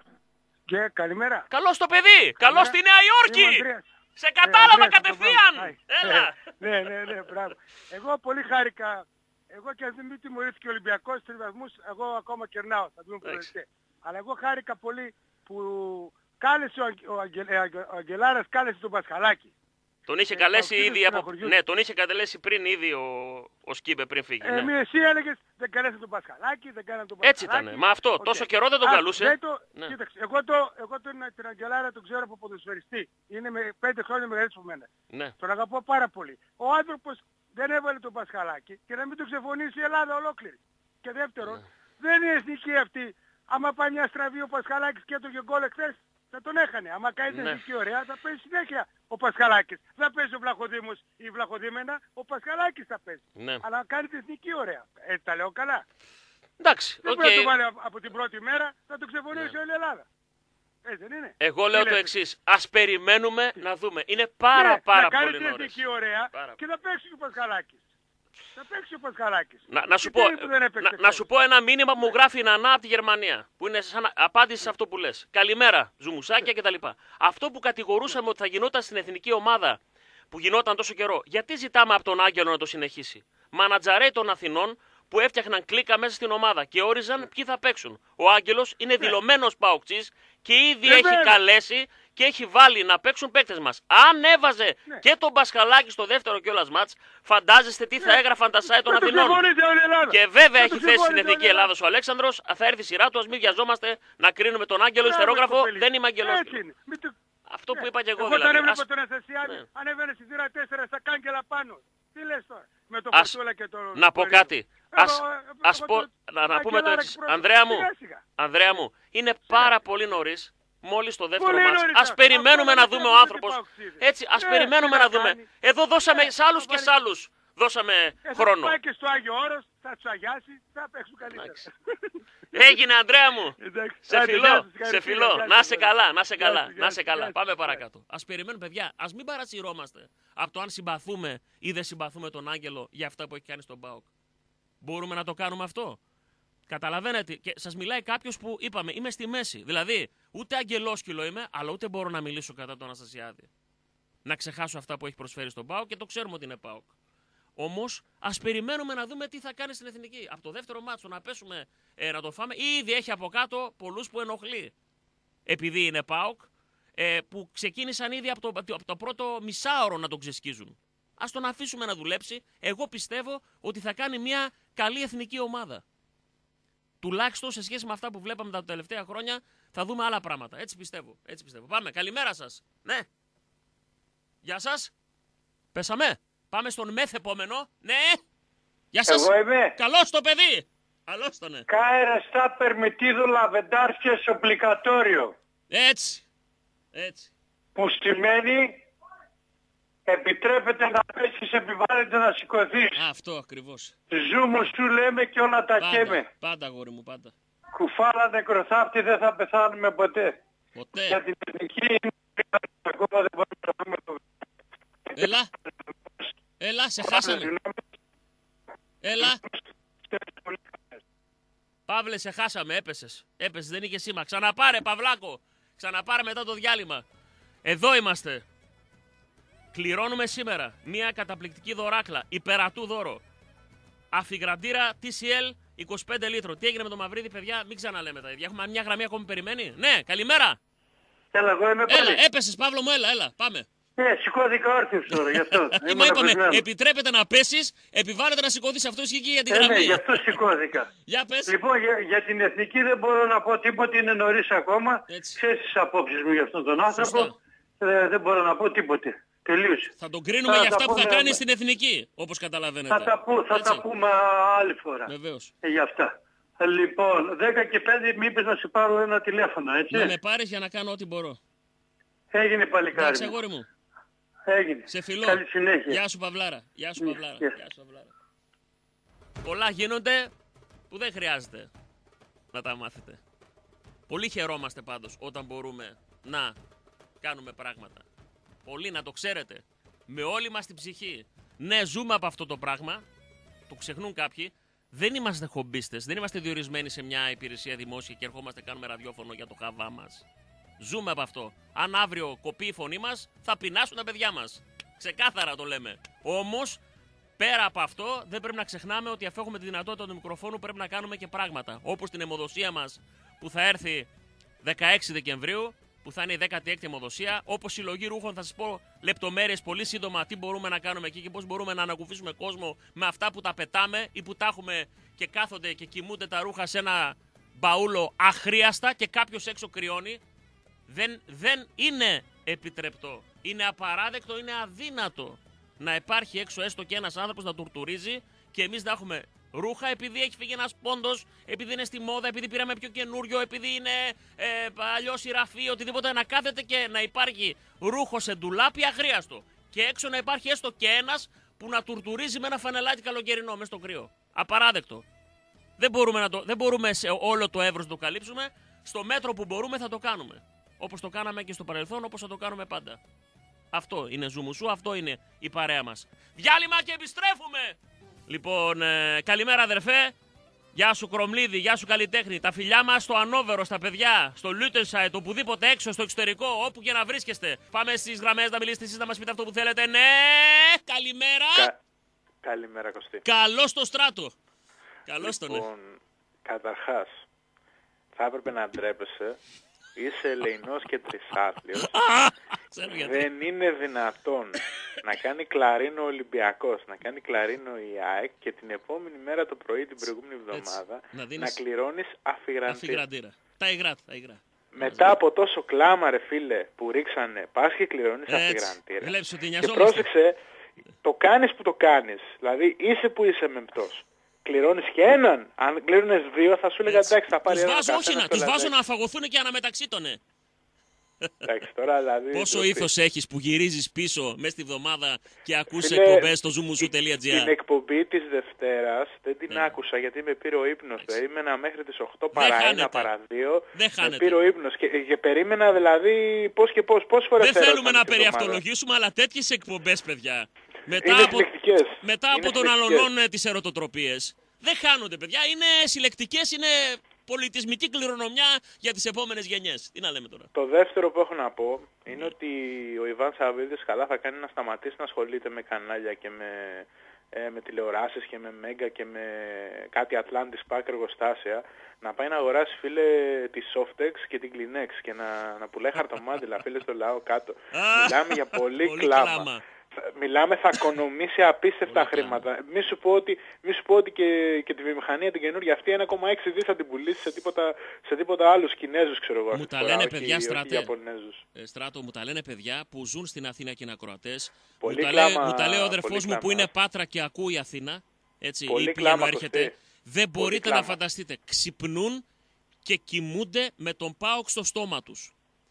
Και καλημέρα. Καλώς το παιδί. Καλώς στη Νέα Υόρκη. Σε κατάλαβα Ε, κατευθείαν. Έλα. Ναι, ναι, ναι, μπράβο. Εγώ πολύ χάρηκα. Εγώ και αν δεν μην τιμωρήθηκε ο Ολυμπιακός τρεις βαθμούς, εγώ ακόμα κερνάω. Θα δούμε προεδρευτέ. Αλλά εγώ χάρηκα πολύ που κάλεσε ο, Αγγε, ο, Αγγε, ο Αγγελάρας κάλεσε τον Πασχαλάκη. Τον είχε Ε, καλέσει αυτοί ήδη δεν από... στεναχωριούνται. Ναι, τον είχε καλέσει πριν ήδη ο, ο Σκύμπε πριν φύγει. Ε, ναι. μη εσύ έλεγες δεν καλέσαν τον Πασχαλάκη, δεν κάναν τον Πασχαλάκη. Έτσι ήταν. Μα αυτό, Οκ. τόσο καιρό δεν τον Α, καλούσε. δεν το, Ναι. Κοίταξε, εγώ, το, εγώ τον, την Αγγελάρα τον ξέρω από ποδοσφαιριστή. Είναι με πέντε χρόνια μεγαλύτερος από μένα. Ναι. Τον αγαπώ πάρα πολύ. Ο άνθρωπος δεν έβαλε τον Πασχαλάκη και να μην τον ξεφωνήσει η Ελλάδα ολόκληρη. Και δεύτερον, Ναι. δεν είναι εθνική αυτή. Άμα πάει μια στραβή ο Πασχαλάκης και έτρωγε γκολ εχθές, θα τον έχανε. Άμα κάνει την Ναι. εθνική ωραία, θα παίζει συνέχεια ο Πασχαλάκης. Δεν παίζει ο Βλαχοδήμος ή η Βλαχοδήμενα, ο Πασχαλάκης θα παίζει. Ναι. Αλλά κάνει την εθνική ωραία. Έτσι τα λέω καλά. Εντάξει, Δεν οκ. πρέπει να το βάλει από- από την πρώτη μέρα, θα το ξεφωνήσει Ναι. όλη η Ελλάδα. Έτσι δεν είναι. Εγώ λέω Τι το λέτε? εξής. Ας περιμένουμε να δούμε. Είναι πάρα Ναι, πάρα να κάνει πολύ την νωρίς. εθνική ωραία Πάρα. και θα παίξει ο Πασχαλάκης. Θα παίξει ο Πασχαλάκης. Να, να, σου Και πω, τι που δεν έπαιξε να, να χθες. σου πω ένα μήνυμα που μου γράφει η Νανά από τη Γερμανία. Που είναι σαν απάντηση σε αυτό που λες. Καλημέρα, ζουμουσάκια κτλ. Αυτό που κατηγορούσαμε ότι θα γινόταν στην εθνική ομάδα που γινόταν τόσο καιρό, γιατί ζητάμε από τον Άγγελο να το συνεχίσει. Μανατζαρέ των Αθηνών που έφτιαχναν κλίκα μέσα στην ομάδα και όριζαν ποιοι θα παίξουν. Ο Άγγελος είναι δηλωμένος παοξής και ήδη Βεβαίως. έχει καλέσει και έχει βάλει να παίξουν παίκτες μας. Αν έβαζε Ναι. και τον Πασχαλάκη στο δεύτερο κιόλας μάτς, φαντάζεστε τι θα έγραφαν τα site των Θα το Αθηνών. ξεφωνήσει όλη η Ελλάδα. Και βέβαια Θα το έχει θέση στην ξεφωνήσει Εθνική όλη η Ελλάδα ο Αλέξανδρος. Θα έρθει η σειρά του, ας μην βιαζόμαστε να κρίνουμε τον Άγγελο Μπράβο, ιστερόγραφο. κοπέλι. Δεν είμαι Έτσι αγγελόφιλο. είναι. Μην το- Αυτό που Ναι. είπα και εγώ Εγώ δηλαδή. όταν έβλεπα Ας- τον Αναστασιάδη, Ναι. ανέβαινε στη θύρα τέσσερα στα κάγκελα πάνω. Τι λες τώρα, με το Ας- Φορτούλα και το... Να πω Κορίνο. κάτι. Εγώ, Ας, ε, ας εγώ πω, το- να, να πούμε το Αγγελάρα εξής. και πρώτο. Ανδρέα μου, Σιγά, σιγά. Ανδρέα μου, είναι πάρα πολύ νωρίς. Μόλις το δεύτερο Πολύ μάτς. νωρίς, Ας αυτό περιμένουμε δεν να μας δούμε ο έρχονται άνθρωπος. και παοξίδες. Έτσι, ας Ε, περιμένουμε τι να να δούμε. κάνει. Εδώ δώσαμε Ε, σ' άλλους θα και πάρει- σ' άλλους. Δώσαμε Ε, θα χρόνο. πάει και στο Άγιο Όρος, θα τους αγιάσει, θα παίξουν καλύτερα. Εντάξει. Έγινε, Ανδρέα μου. Εντάξει. Σε Άντε, γεια φιλό, σας, σε συγχαρητήρια, φιλό. γεια Να σας, σε γεια καλά, σας. να σε Γεια καλά, σας, γεια να σε σας, καλά. γεια Πάμε σας. παρακάτω. Ας περιμένουμε, παιδιά. Ας μην παρασυρώμαστε από το αν συμπαθούμε ή δεν συμπαθούμε τον Άγγελο για αυτά που έχει κάνει στον ΠΑΟΚ. Μπορούμε να το κάνουμε αυτό. Καταλαβαίνετε, και σας μιλάει κάποιος που είπαμε, είμαι στη μέση. Δηλαδή, ούτε αγγελόσκυλο είμαι, αλλά ούτε μπορώ να μιλήσω κατά τον Αναστασιάδη. Να ξεχάσω αυτά που έχει προσφέρει στον ΠΑΟΚ και το ξέρουμε ότι είναι ΠΑΟΚ. Όμως, ας περιμένουμε να δούμε τι θα κάνει στην εθνική. Από το δεύτερο μάτσο να πέσουμε ε, να το φάμε, ήδη έχει από κάτω πολλούς που ενοχλεί. Επειδή είναι ΠΑΟΚ, ε, που ξεκίνησαν ήδη από το, από το πρώτο μισάωρο να τον ξεσκίζουν. Ας τον αφήσουμε να δουλέψει. Εγώ πιστεύω ότι θα κάνει μια καλή εθνική ομάδα. Τουλάχιστον σε σχέση με αυτά που βλέπαμε τα τελευταία χρόνια, θα δούμε άλλα πράγματα. Έτσι πιστεύω. Έτσι πιστεύω. Πάμε. Καλημέρα σας. Ναι. Γεια σας. Πέσαμε. Πάμε στον μεθ επόμενο. Ναι. Γεια σας. Εγώ είμαι. Καλώς το παιδί. Καλώς το ναι. Κάερα στα περμιτίδου λαβεντάρσκε οπλικατόριο. Έτσι. Έτσι. Που σημαίνει επιτρέπεται να πέσεις, επιβάλλεται να σηκωθείς. Αυτό ακριβώς. Ζούμο σου λέμε και όλα τα Πάντα, καίμε. πάντα αγόρι μου, πάντα. Κουφάλα νεκροθάπτη δεν θα πεθάνουμε ποτέ. Ποτέ. Για την εθνική είναι ακόμα δεν μπορούμε να δούμε το... Έλα. Έλα, σε χάσαμε. Έλα. Παύλε, σε χάσαμε, έπεσες. Έπεσες, δεν είχε σήμα. Ξαναπάρε, Παυλάκο. Ξαναπάρε μετά το διάλειμμα. Εδώ είμαστε. Κληρώνουμε σήμερα μια καταπληκτική δωράκλα. Υπερατού δώρο. Αφιγραντήρα τι σι ελ είκοσι πέντε λίτρο. Τι έγινε με το Μαυρίδη, παιδιά, μην ξαναλέμε τα ίδια. Έχουμε μια γραμμή ακόμη περιμένει. Ναι, καλημέρα. Έλα, εγώ είμαι πάλι. Έλα, έπεσες, Παύλο μου, έλα, έλα, πάμε. Ναι, σηκώθηκα όρθιος τώρα, γι' αυτό. Μα Ήμουν είπαμε, απεσμένος. επιτρέπεται να πέσεις, επιβάλλεται να σηκωθείς. Αυτό ισχύει και για την Ε, ναι, γραμμή. γι' αυτό σηκώθηκα. Για πες. Λοιπόν, για, για την εθνική δεν μπορώ να πω τίποτα, είναι νωρίς ακόμα. Έτσι. Ξέρεις τις απόψεις μου για αυτόν τον άνθρωπο. Σωστά. Ε, δεν μπορώ να πω τίποτε. Τελείωσε. Θα τον κρίνουμε Θα για τα αυτά που θα πούμε- κάνει στην εθνική, όπως καταλαβαίνετε. Θα, τα, που, θα Έτσι. τα πούμε άλλη φορά. Βεβαίως. Ε, για αυτά. Λοιπόν, δέκα και πέντε μου είπες να σε πάρω ένα τηλέφωνο, έτσι. Να με πάρεις για να κάνω ό,τι μπορώ. Έγινε παλικάρι. Εντάξει, μου. αγόρι μου. Έγινε. Σε φιλό. Καλή συνέχεια. Γεια σου, Παυλάρα. Γεια σου, Ναι, Παυλάρα. γεια. Γεια σου, Παυλάρα. Πολλά γίνονται που δεν χρειάζεται να τα μάθετε. Πολύ χαιρόμαστε πάντως όταν μπορούμε να κάνουμε πράγματα. Πολύ, να το ξέρετε. Με όλη μας την ψυχή. Ναι, ζούμε από αυτό το πράγμα. Το ξεχνούν κάποιοι. Δεν είμαστε χομπίστες. Δεν είμαστε διορισμένοι σε μια υπηρεσία δημόσια και ερχόμαστε κάνουμε ραδιόφωνο για το χαβά μας. Ζούμε από αυτό. Αν αύριο κοπεί η φωνή μας, θα πεινάσουν τα παιδιά μας. Ξεκάθαρα το λέμε. Όμως, πέρα από αυτό, δεν πρέπει να ξεχνάμε ότι αφού έχουμε τη δυνατότητα του μικροφόνου, πρέπει να κάνουμε και πράγματα. Όπως την αιμοδοσία μας που θα έρθει δεκαέξι Δεκεμβρίου, που θα είναι η δέκατη έκτη αιμοδοσία. Όπως συλλογή ρούχων, θα σας πω λεπτομέρειες πολύ σύντομα τι μπορούμε να κάνουμε εκεί και πώς μπορούμε να ανακουφίσουμε κόσμο με αυτά που τα πετάμε ή που τα έχουμε και κάθονται και κοιμούνται τα ρούχα σε ένα μπαούλο αχρίαστα και κάποιος έξω κρυώνει. Δεν, δεν είναι επιτρεπτό. Είναι απαράδεκτο, είναι αδύνατο να υπάρχει έξω έστω και ένας άνθρωπος να τουρτουρίζει και εμείς να έχουμε ρούχα επειδή έχει φύγει ένας πόντος, επειδή είναι στη μόδα, επειδή πήραμε πιο καινούριο, επειδή είναι ε, αλλιώς η ραφή, οτιδήποτε, να κάθεται και να υπάρχει ρούχο σε ντουλάπι αγρίαστο. Και έξω να υπάρχει έστω και ένας που να τουρτουρίζει με ένα φανελάκι καλοκαιρινό μέσα στο κρύο. Απαράδεκτο. Δεν μπορούμε, να το, δεν μπορούμε σε όλο το εύρος να το καλύψουμε. Στο μέτρο που μπορούμε θα το κάνουμε. Όπως το κάναμε και στο παρελθόν, όπως θα το κάνουμε πάντα. Αυτό είναι Ζουμουσού, αυτό είναι η παρέα μας. Διάλειμμα και επιστρέφουμε! Λοιπόν, ε, καλημέρα αδερφέ. Γεια σου Κρομλίδη, γεια σου καλλιτέχνη. Τα φιλιά μας στο Ανόβερο, στα παιδιά, στο Λούτενσάιτ, οπουδήποτε έξω, στο εξωτερικό, όπου και να βρίσκεστε. Πάμε στις γραμμές να μιλήσετε εσείς, να μας πείτε αυτό που θέλετε. Ναι, καλημέρα. Κα... Καλημέρα Κωστή. Καλώς στο Στράτο. Καλώς τον. Λοιπόν, καταρχάς, θα έπρεπε να ντρέπεσαι. Είσαι ελεηνός και τρισάθλιος. Δεν είναι δυνατόν να κάνει κλαρίνο ο Ολυμπιακός, να κάνει κλαρίνο η ΑΕΚ και την επόμενη μέρα το πρωί την προηγούμενη εβδομάδα να, να κληρώνεις αφιγραντήρα. Τα υγρά, τα υγρά. Μετά από τόσο κλάμα ρε φίλε που ρίξανε, πας και κληρώνεις αφιγραντήρα. Και πρόσεξε, το κάνεις που το κάνεις. Δηλαδή είσαι που είσαι μεμπτός. Κληρώνεις και έναν. Αν κλήρωνες δύο θα σου έλεγα εντάξει θα πάρει τους ένα. Βάζω, όχι να, τους βάζω να αφαγωθούν και αναμεταξύτονε. Εντάξει, τώρα δηλαδή... Πόσο ήθος έχεις που γυρίζεις πίσω μέσα στη βδομάδα και ακούς εκπομπές στο zoomuzoo τελεία gr. Την εκπομπή της Δευτέρας δεν την ναι. άκουσα γιατί με πήρε ο ύπνος. Περίμενα μέχρι τις οκτώ παρά ένα παρά δύο. Δεν χάνεται. Με πήρε ο ύπνος και, και περίμενα δηλαδή πώς και πώς, πώς φορές. Δεν θέλουμε να περιαυτολογήσουμε, αλλά τέτοιες εκπομπές, παιδιά. Μετά από, μετά από τον αλωνών τις ερωτοτροπίες. Δεν χάνονται, παιδιά. Είναι συλλεκτικές, είναι πολιτισμική κληρονομιά για τις επόμενες γενιές. Τι να λέμε τώρα. Το δεύτερο που έχω να πω είναι ότι ο Ιβάν Σαββίδης καλά θα κάνει να σταματήσει να ασχολείται με κανάλια και με, ε, με τηλεοράσεις και με Μέγκα και με κάτι Atlantis Park εργοστάσια. Να πάει να αγοράσει, φίλε, τη Softex και την Kleenex και να, να πουλάει χαρτομάτιλα, φίλε, στο λαό κάτω. Μιλάμε για πολύ, πολύ κλάμα. κλάμα. Μιλάμε, θα οικονομήσει απίστευτα χρήματα. Μη σου πω ότι, μη σου πω ότι και, και τη βιομηχανία την καινούργια αυτή ένα κόμμα έξι δις θα την πουλήσει σε τίποτα, σε τίποτα άλλους Κινέζους, ξέρω εγώ. Μου τα λένε όχι, παιδιά, Στράτε, ε, Στράτο, μου τα λένε παιδιά που ζουν στην Αθήνα και είναι ακροατές. Μου, μου τα λέει ο αδερφός μου που είναι Πάτρα και ακούει η Αθήνα. Έτσι, πολύ ή κλάμα έρχεται. Δεν μπορείτε να φανταστείτε. Ξυπνούν και κοιμούνται με τον ΠΑΟΚ στο στόμα τους.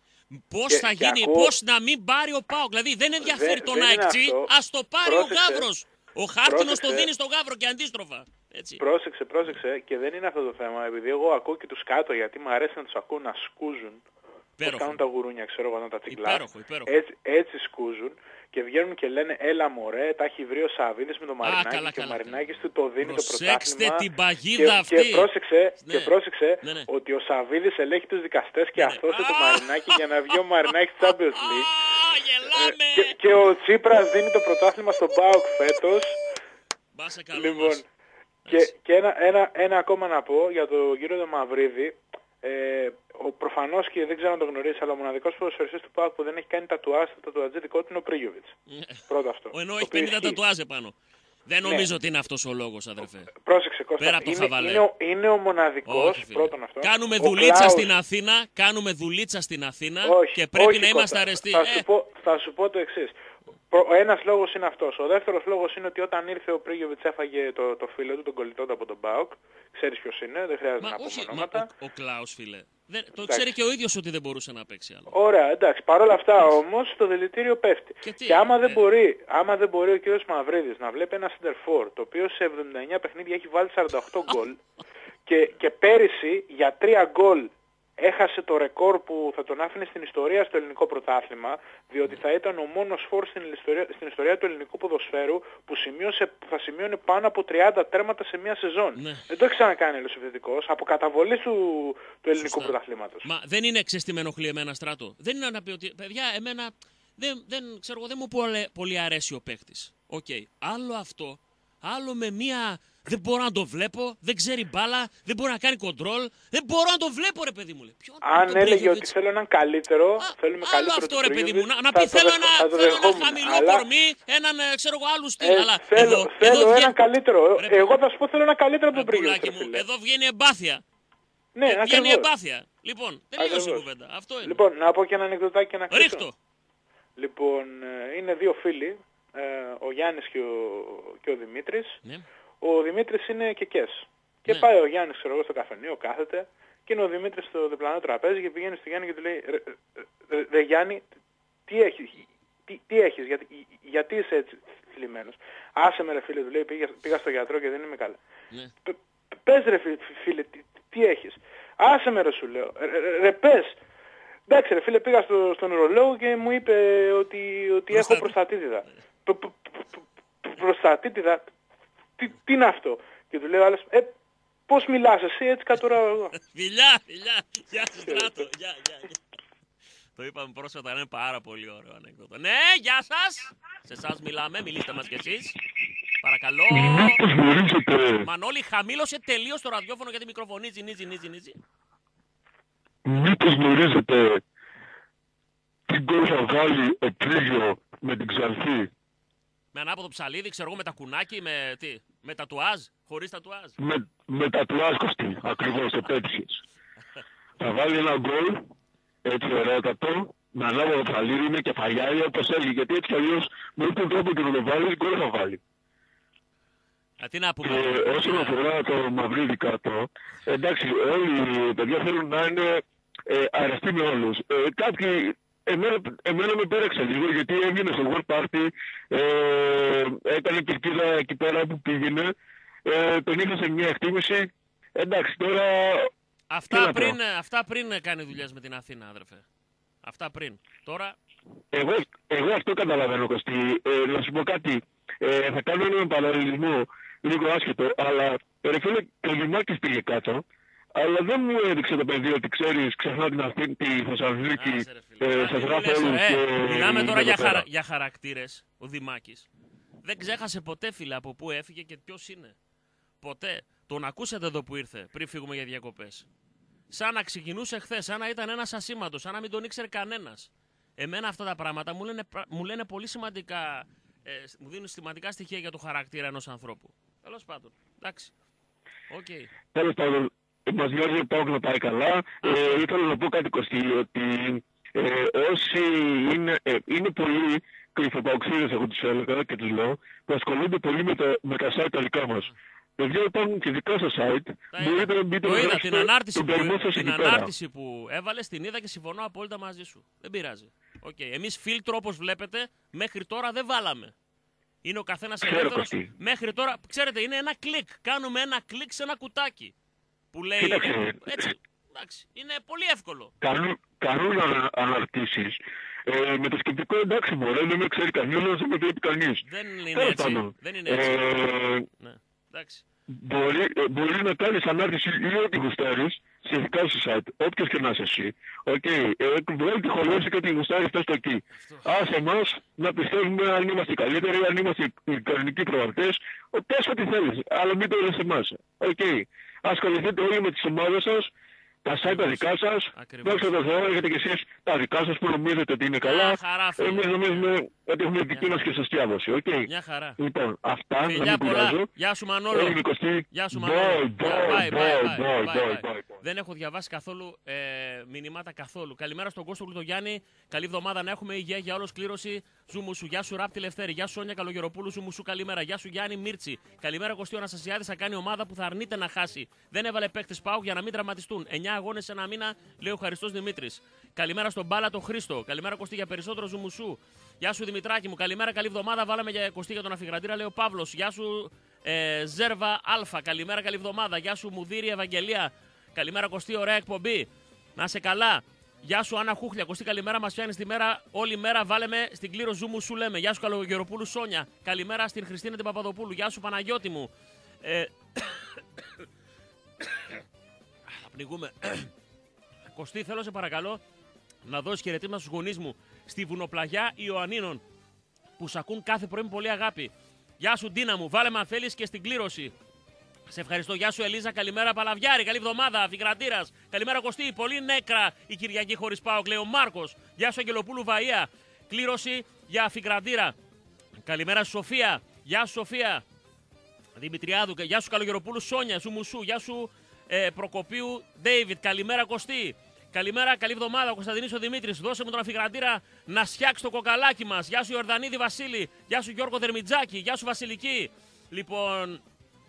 Πώς θα γίνει, ακούω... πώς να μην πάρει ο ΠΑΟΚ. Δηλαδή δεν ενδιαφέρει τον ΑΕΚΤΣΙ, ας το πάρει πρόσεξε, ο Γαύρος. Ο Χάρτινος το δίνει στο Γαύρο και αντίστροφα. Έτσι. Πρόσεξε, πρόσεξε και δεν είναι αυτό το θέμα. Επειδή εγώ ακούω και τους κάτω γιατί μου αρέσει να τους ακούω να σκούζουν. Πώς κάνουν τα γουρούνια, ξέρω εγώ, να τα τσιγκλά. Έτσι, έτσι σκούζουν και βγαίνουν και λένε έλα μωρέ, τα έχει βρει ο Σαββίδης με το Μαρινάκι. Α, καλά, και καλά, ο Μαρινάκης του το δίνει προσέξτε το πρωτάθλημα. Την παγίδα και, αυτή. Και πρόσεξε, ναι. και πρόσεξε ναι, ναι. ότι ο Σαββίδης ελέγχει τους δικαστές και ναι, αυτός ναι. το Μαρινάκι για να βγει ο Μαρινάκης Champions League. Γελάμε. Και, και ο Τσίπρας δίνει το πρωτάθλημα στον ΠΑΟΚ φέτος. Μπάσε καλό λοιπόν, και, και ένα, ένα, ένα ακόμα να πω για τον κύριο τον Μαυρίδη. Ε, ο προφανώς και δεν ξέρω αν το γνωρίζεις, αλλά ο μοναδικός ποδοσφαιριστής του ΠΑΟΚ που δεν έχει κάνει τατουάζ, το τατουατζί δικό του είναι ο Πρίγιοβιτς. Πρώτο αυτό. Ο ενώ έχει πενήντα τατουάζ επάνω. Δεν νομίζω ναι. ότι είναι αυτός ο λόγος, αδερφέ. Πρόσεξε, Κώστα. Πέρα από το είναι, χαβαλέ. Είναι, ο, είναι ο μοναδικός, όχι, πρώτον αυτό. Κάνουμε δουλίτσα Κλάους... στην Αθήνα, κάνουμε δουλίτσα στην Αθήνα όχι, και πρέπει όχι, να είμαστε αρεστοί. Θα, ε. σου πω, θα σου πω το εξής. Ο ένας λόγος είναι αυτός. Ο δεύτερος λόγος είναι ότι όταν ήρθε ο Πρίγιοβιτς έφαγε το, το φίλο του, τον κολλητό του από τον ΠΑΟΚ. Ξέρεις ποιος είναι, δεν χρειάζεται μα, να πούμε ονόματα. Ο, ο Κλάους, φίλε. Δεν, το εντάξει. Ξέρει και ο ίδιος ότι δεν μπορούσε να παίξει άλλο. Ωραία, εντάξει. Παρ' όλα αυτά όμως το δηλητήριο πέφτει. Και, τι, και άμα, ε, δεν μπορεί, άμα δεν μπορεί ο κ. Μαυρίδης να βλέπει ένα center for, το οποίο σε εβδομήντα εννέα παιχνίδια έχει βάλει σαράντα οκτώ γκολ και, και πέρυσι για τρία γκολ έχασε το ρεκόρ που θα τον άφηνε στην ιστορία στο ελληνικό πρωτάθλημα, διότι θα ήταν ο μόνος φόρ στην ιστορία, στην ιστορία του ελληνικού ποδοσφαίρου που, σημείωσε, που θα σημείωνε πάνω από τριάντα τέρματα σε μία σεζόν. Ναι. Δεν το έχει ξανακάνει ο επιθετικός από καταβολή του, του ελληνικού πρωταθλήματος. Μα δεν είναι ξεστημένο εμένα, Στράτο. Δεν είναι να πει ότι, παιδιά, εμένα δεν, δεν, ξέρω, δεν μου πολύ, πολύ αρέσει ο παίκτης. Οκ. Okay. Άλλο αυτό, άλλο με μία... Δεν μπορώ να το βλέπω, δεν ξέρει μπάλα, δεν μπορεί να κάνει κοντρόλ. Δεν μπορώ να το βλέπω, ρε παιδί μου. Λέει. Ποιον, Αν έλεγε ότι θέλω έναν καλύτερο, Α, θέλουμε άλλο καλύτερο. Αυτό, ρε παιδί μου. Να, να πει θέλω, ένα, θέλω ένα χαμηλό αλλά... κορμί, έναν ξέρω εγώ άλλου στυλ. Ε, αλλά θέλω εδώ, θέλω εδώ έναν βγαίνει... καλύτερο. Ρε, Εγώ θα σου πω θέλω ένα καλύτερο από τον Πριγκιόφιτ. Εδώ βγαίνει εμπάθεια. Ναι, ε, βγαίνει εμπάθεια. Λοιπόν, τελείωσε η κουβέντα. Αυτό είναι. Λοιπόν, να πω και ένα ανεκδοτάκι και να κλείσω. Ρίχτω. Λοιπόν, είναι δύο φίλοι, ο Γιάννης και ο, και ο Δημήτρης. Ναι. Ο Δημήτρης είναι κεκές. Και ναι. πάει ο Γιάννης, ξέρω εγώ, στο καφενείο, κάθεται, και είναι ο Δημήτρης στο διπλανό τραπέζι και πηγαίνει στο Γιάννη και του λέει «Ρε, ρε, ρε Γιάννη, τι έχεις, τι, τι έχεις γιατί, γιατί είσαι έτσι θλιμμένος?» «Άσε με ρε φίλε», του λέει, πήγα, πήγα στο γιατρό και δεν είμαι καλά. Ναι. «Πες ρε φίλε, τι, τι έχεις?» «Άσε με ρε», σου λέω, «Ρε, ρε πες». «Εντάξει ρε φίλε, πήγα στο, στον ουρολόγο και μου είπε ότι, ότι Προστα... έχω προστατήτηδα». «Προστατήτηδα, τι, τι είναι αυτό?» Και του λέει ο άλλος, «Ε, πώς μιλάς εσύ, έτσι κατουράω εγώ». Φιλιά, φιλιά, γεια σου Στράτο, γεια, γεια. Το είπαμε πρόσφατα, είναι πάρα πολύ ωραίο ανέκδοτο. Ναι, γεια σας, σε εσάς μιλάμε, μιλήστε μας κι εσείς. Παρακαλώ. Μανώλη, χαμήλωσε τελείως το ραδιόφωνο γιατί μικροφωνίζει, νίζει, νίζει, νίζει. Μήπως γνωρίζετε τι γκολ θα βάλει ο Πρίγιο με την Ξαλθή? Με ανάποδο ψαλίδι, ξέρω εγώ, με τα κουνάκι, με τι, με τατουάζ, χωρίς τατουάζ. Με, με τατουάζ, Κωστή, ακριβώς, το πέτυχες. Θα βάλει ένα γκολ, έτσι ωραιότατο, με ανάποδο ψαλίδι, με κεφαλιάρι, όπως έλεγε, γιατί έτσι αλλιώς με τον τρόπο και να το βάλει, γκολ θα βάλει. Α, τι να πούμε. Και όσον αφορά το Μαυρίδι κάτω, εντάξει, όλοι οι παιδιά θέλουν να είναι ε, αρεστοί με όλους. Ε, κάποιοι, εμένα, εμένα με πήραξε λίγο, γιατί έβγαινε στο World Party, ε, έκανε κερκίδα εκεί πέρα που πήγαινε, ε, τον είχα σε μια εκτίμηση. Εντάξει, τώρα... Αυτά πριν, αυτά πριν κάνει δουλειές με την Αθήνα, αδερφέ. Αυτά πριν. Τώρα... Εγώ, εγώ αυτό καταλαβαίνω, Κωστή. Ε, να σου πω κάτι. Ε, θα κάνω έναν παραλληλισμό λίγο άσχετο, αλλά ρε φίλε, ο Λιμάκης πήγε κάτω, αλλά δεν μου έδειξε το παιδί ότι ξέρεις, ξεχνά την Αθήνα, τη Θεσσαλονίκη, ε, σας γράφω όλους ε, και... Μιλάμε τώρα για, χαρα, για χαρακτήρες, ο Δημάκης. Δεν ξέχασε ποτέ, φίλε, από πού έφυγε και ποιος είναι. Ποτέ. Τον ακούσατε εδώ που ήρθε, πριν φύγουμε για διακοπές. Σαν να ξεκινούσε χθες, σαν να ήταν ένας ασήμαντος, σαν να μην τον ήξερε κανένας. Εμένα αυτά τα πράγματα μου λένε, μου λένε πολύ σημαντικά, ε, μου δίνουν σημαντικά στοιχεία για το χαρακτήρα ενός ανθρώπου. Τέλος πάντων. Εντάξει. Οκ. Okay. Τέλος πάντων, μας νοιάζει ο Πάοκ να πάει καλά. Ε, ήθελα να πω κάτι, Κωστή, ότι ε, όσοι είναι, ε, είναι πολλοί κρυφοπαοξίδες, εγώ τους έλεγα και τους λέω, που ασχολούνται πολύ με τα, με τα site τα δικά μας. Παιδιά, υπάρχουν και δικά σας site. Μπορείτε να μπείτε να γράψετε την ανάρτηση, τον που, σας την ανάρτηση που έβαλες, την είδα και συμφωνώ απόλυτα μαζί σου. Δεν πειράζει. Okay. Εμείς φίλτρο, όπως βλέπετε, μέχρι τώρα δεν βάλαμε. Είναι ο καθένας ελεύθερος. Μέχρι τώρα, ξέρετε, είναι ένα κλικ. Κάνουμε ένα κλικ σε ένα κουτάκι. Που λέει... Κοίταξε. Έτσι. Εντάξει. Είναι πολύ εύκολο. Κάνουν ανα, αναρτήσεις. Ε, με το σκεπτικό, εντάξει, μωρέ, δεν με ξέρει κανένας, δεν με βλέπει κανείς. Δεν είναι έτσι. Δεν είναι έτσι. Ε, ναι. Εντάξει. Μπορεί, μπορεί να κάνεις ανάρτηση ή ό,τι γουστάρεις σε δικά σου site, όποιος και να είσαι εσύ. Οκ, okay. ε, βγάλει τη χολόση και τη γουστάρεις πες το εκεί. Άσε μας να πιστεύουμε αν είμαστε καλύτεροι, αν είμαστε οι κανονικοί προβατές, πες ό,τι θέλεις, αλλά μην το λες εμάς. Οκ, okay. Ασχοληθείτε όλοι με τις ομάδες σας, τα site τα δικά σας, δόξα τω Θεώ, έχετε και εσείς τα δικά σας που νομίζετε ότι είναι καλά. Εμείς νομίζουμε ότι έχουμε δική μας και σωστή άδοση. Okay. Μια χαρά. Λοιπόν, αυτά Φιλιά δεν πειράζω. Γεια σου Μανώλο. Γεια σου Μανώλο. Δεν έχω διαβάσει καθόλου ε, μηνύματα καθόλου. Καλημέρα στον Κώστο Κλουτογιάννη. Καλή εβδομάδα να έχουμε υγεία για όλο κλήρωση. Ζουμουσου. Γεια σου Ράπτη Λευτέρη. Γεια σου Σόνια Καλογεροπούλου. Ζουμουσου. Καλημέρα. Γεια σου Γιάννη Μίρτσι. Καλημέρα Κωστή. Ο Αναστασιάδης θα κάνει ομάδα που θα αρνείται να χάσει. Δεν έβαλε παίκτες ΠΑΟΚ για να μην τραυματιστούν. εννιά αγώνες σε ένα μήνα, λέει ο Χαριστός Δημήτρης. Καλημέρα στον Μπάλα το Χρήστο. Καλημέρα Κωστή για περισσότερο Ζουμουσού. Γεια σου Δημητράκη μου. Καλημέρα, καλή εβδομάδα. Βάλαμε για Κωστή για τον αφιγραντήρα, λέει ο Παύλος. Γεια σου ε, Ζέρβα Α. Καλημέρα, καλή εβδομάδα. Γεια σου Μουδίρη Ευαγγελία. Καλημέρα Κωστή, ωραία εκπομπή. Να είσαι καλά. Γεια σου Άννα Χούχλια. Κωστή, καλημέρα. Μας πιάνεις τη μέρα. Όλη μέρα βάλεμε στην κλήρο ζου μου, σου λέμε. Γεια σου Καλογεροπούλου Σόνια. Καλημέρα στην Χριστίνα την Παπαδοπούλου. Γεια σου Παναγιώτη μου. Ε... Θα πνιγούμε. Κωστή, θέλω σε παρακαλώ να δώσει χαιρετίσματα στους γονείς μου στη Βουνοπλαγιά Ιωαννίνων που σ' ακούν κάθε πρωί με πολύ αγάπη. Γεια σου Ντίνα μου. Βάλε με αν θέλεις και στην κλήρωση. Σε ευχαριστώ. Γεια σου Ελίζα. Καλημέρα Παλαβιάρη. Καλή εβδομάδα. Φιγρατήρας. Καλημέρα Κωστή. Πολύ νέκρα η Κυριακή χωρίς ΠΑΟΚ, λέει ο Μάρκος. Γεια σου Αγγελοπούλου Βαΐα. Κλήρωση για Φιγρατήρα. Καλημέρα Σοφία. Γεια σου Σοφία. Δημητριάδου. Γεια σου Καλογεροπούλου Σόνια. Σου Μουσού. Γεια σου ε, Προκοπίου Ντέιβιτ. Καλημέρα Κωστή. Καλημέρα, καλή εβδομάδα. Ο Κωνσταντινής ο Δημήτρης. Δώσε μου τον αφιγρατήρα να σιάξει το κοκαλάκι μας. Γεια σου Ιορδανίδη Βασίλη. Γεια σου Γιώργο Δερμιτζάκη. Γεια σου Βασιλική. Λοιπόν.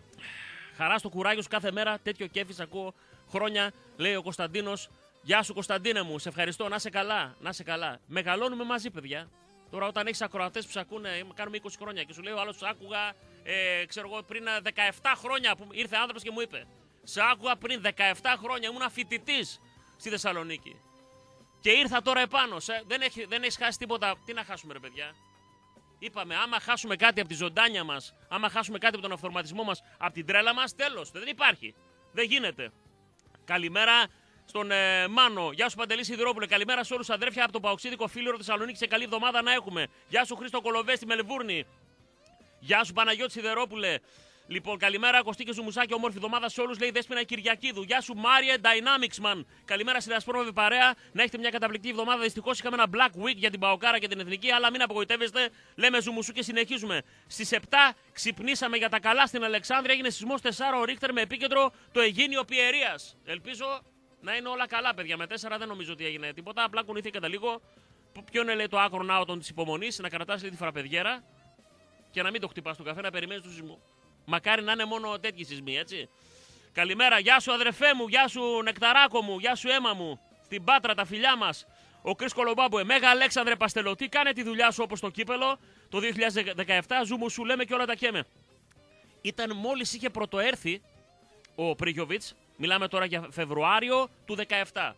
Χαρά στο κουράγιο σου κάθε μέρα. Τέτοιο κέφι σ' ακούω χρόνια, λέει ο Κωνσταντίνος. Γεια σου Κωνσταντίνε μου. Σε ευχαριστώ. Να είσαι καλά. Να είσαι καλά. Μεγαλώνουμε μαζί, παιδιά. Τώρα, όταν έχεις ακροατές που σ' ακούνε, κάνουμε είκοσι χρόνια και σου λέει ο άλλος, σ' άκουγα ε, ξέρω εγώ, πριν δεκαεπτά χρόνια που ήρθε άνθρωπος και μου είπε. Σ' άκουγα πριν δεκαεπτά χρόνια. Ήμουν φοιτητής στη Θεσσαλονίκη. Και ήρθα τώρα επάνω. Σε, δεν, έχει, δεν έχεις χάσει τίποτα. Τι να χάσουμε, ρε παιδιά. Είπαμε, άμα χάσουμε κάτι από τη ζωντάνια μας, άμα χάσουμε κάτι από τον αυτοματισμό μας, από την τρέλα μας, τέλος. Δεν υπάρχει. Δεν γίνεται. Καλημέρα στον ε, Μάνο. Γεια σου Παντελή Σιδηρόπουλε. Καλημέρα σε όλους αδέρφια από το Παοξίδικο Φίλιρο Θεσσαλονίκη. Σε καλή εβδομάδα να έχουμε. Γεια σου Χρήστο Κολοβέ στη Μελβούρνη. Γεια σου Παναγιώτη Σιδερόπουλε. Λοιπόν, καλημέρα Κωστή και Ζουμουσάκη. Όμορφη εβδομάδα σε όλους, λέει Δέσποινα Κυριακίδου. Γεια σου Μάριε Dynamics Man. Καλημέρα στη Διασπόρμαβη παρέα. Να έχετε μια καταπληκτική εβδομάδα. Δυστυχώς είχαμε ένα Black Week για την Παοκάρα και την Εθνική, αλλά μην απογοητεύεστε. Λέμε Ζουμουσού και συνεχίζουμε. Στις επτά ξυπνήσαμε για τα καλά στην Αλεξάνδρεια. Έγινε σεισμός τεσσάρων Ρίχτερ με επίκεντρο το Αιγίνιο Πιερίας. Ελπίζω να είναι όλα καλά, παιδιά. Με τέσσερα δεν νομίζω ότι έγινε τίποτα. Απλά κουνήθηκατε λίγο. Ποιο είναι, λέει, το άκρον άωτον τη υπομονή, να κρατάς τη φραπεδιέρα και να μην το χτυπάς τον καφέ, να περιμένεις του σεισμού. Μακάρι να είναι μόνο τέτοιοι σεισμοί, έτσι. Καλημέρα, γεια σου αδερφέ μου, γεια σου νεκταράκο μου, γεια σου αίμα μου. Στην Πάτρα, τα φιλιά μας. Ο Κρίς Κολομπάμπουε, Μέγα Αλέξανδρε Παστελωτή, κάνε τη δουλειά σου όπως το κύπελο. Το δύο χιλιάδες δεκαεπτά, ζούμου σου λέμε και όλα τα καίμε. Ήταν μόλις είχε πρωτοέρθει ο Πρίγιοβιτς, μιλάμε τώρα για Φεβρουάριο του δεκαεπτά.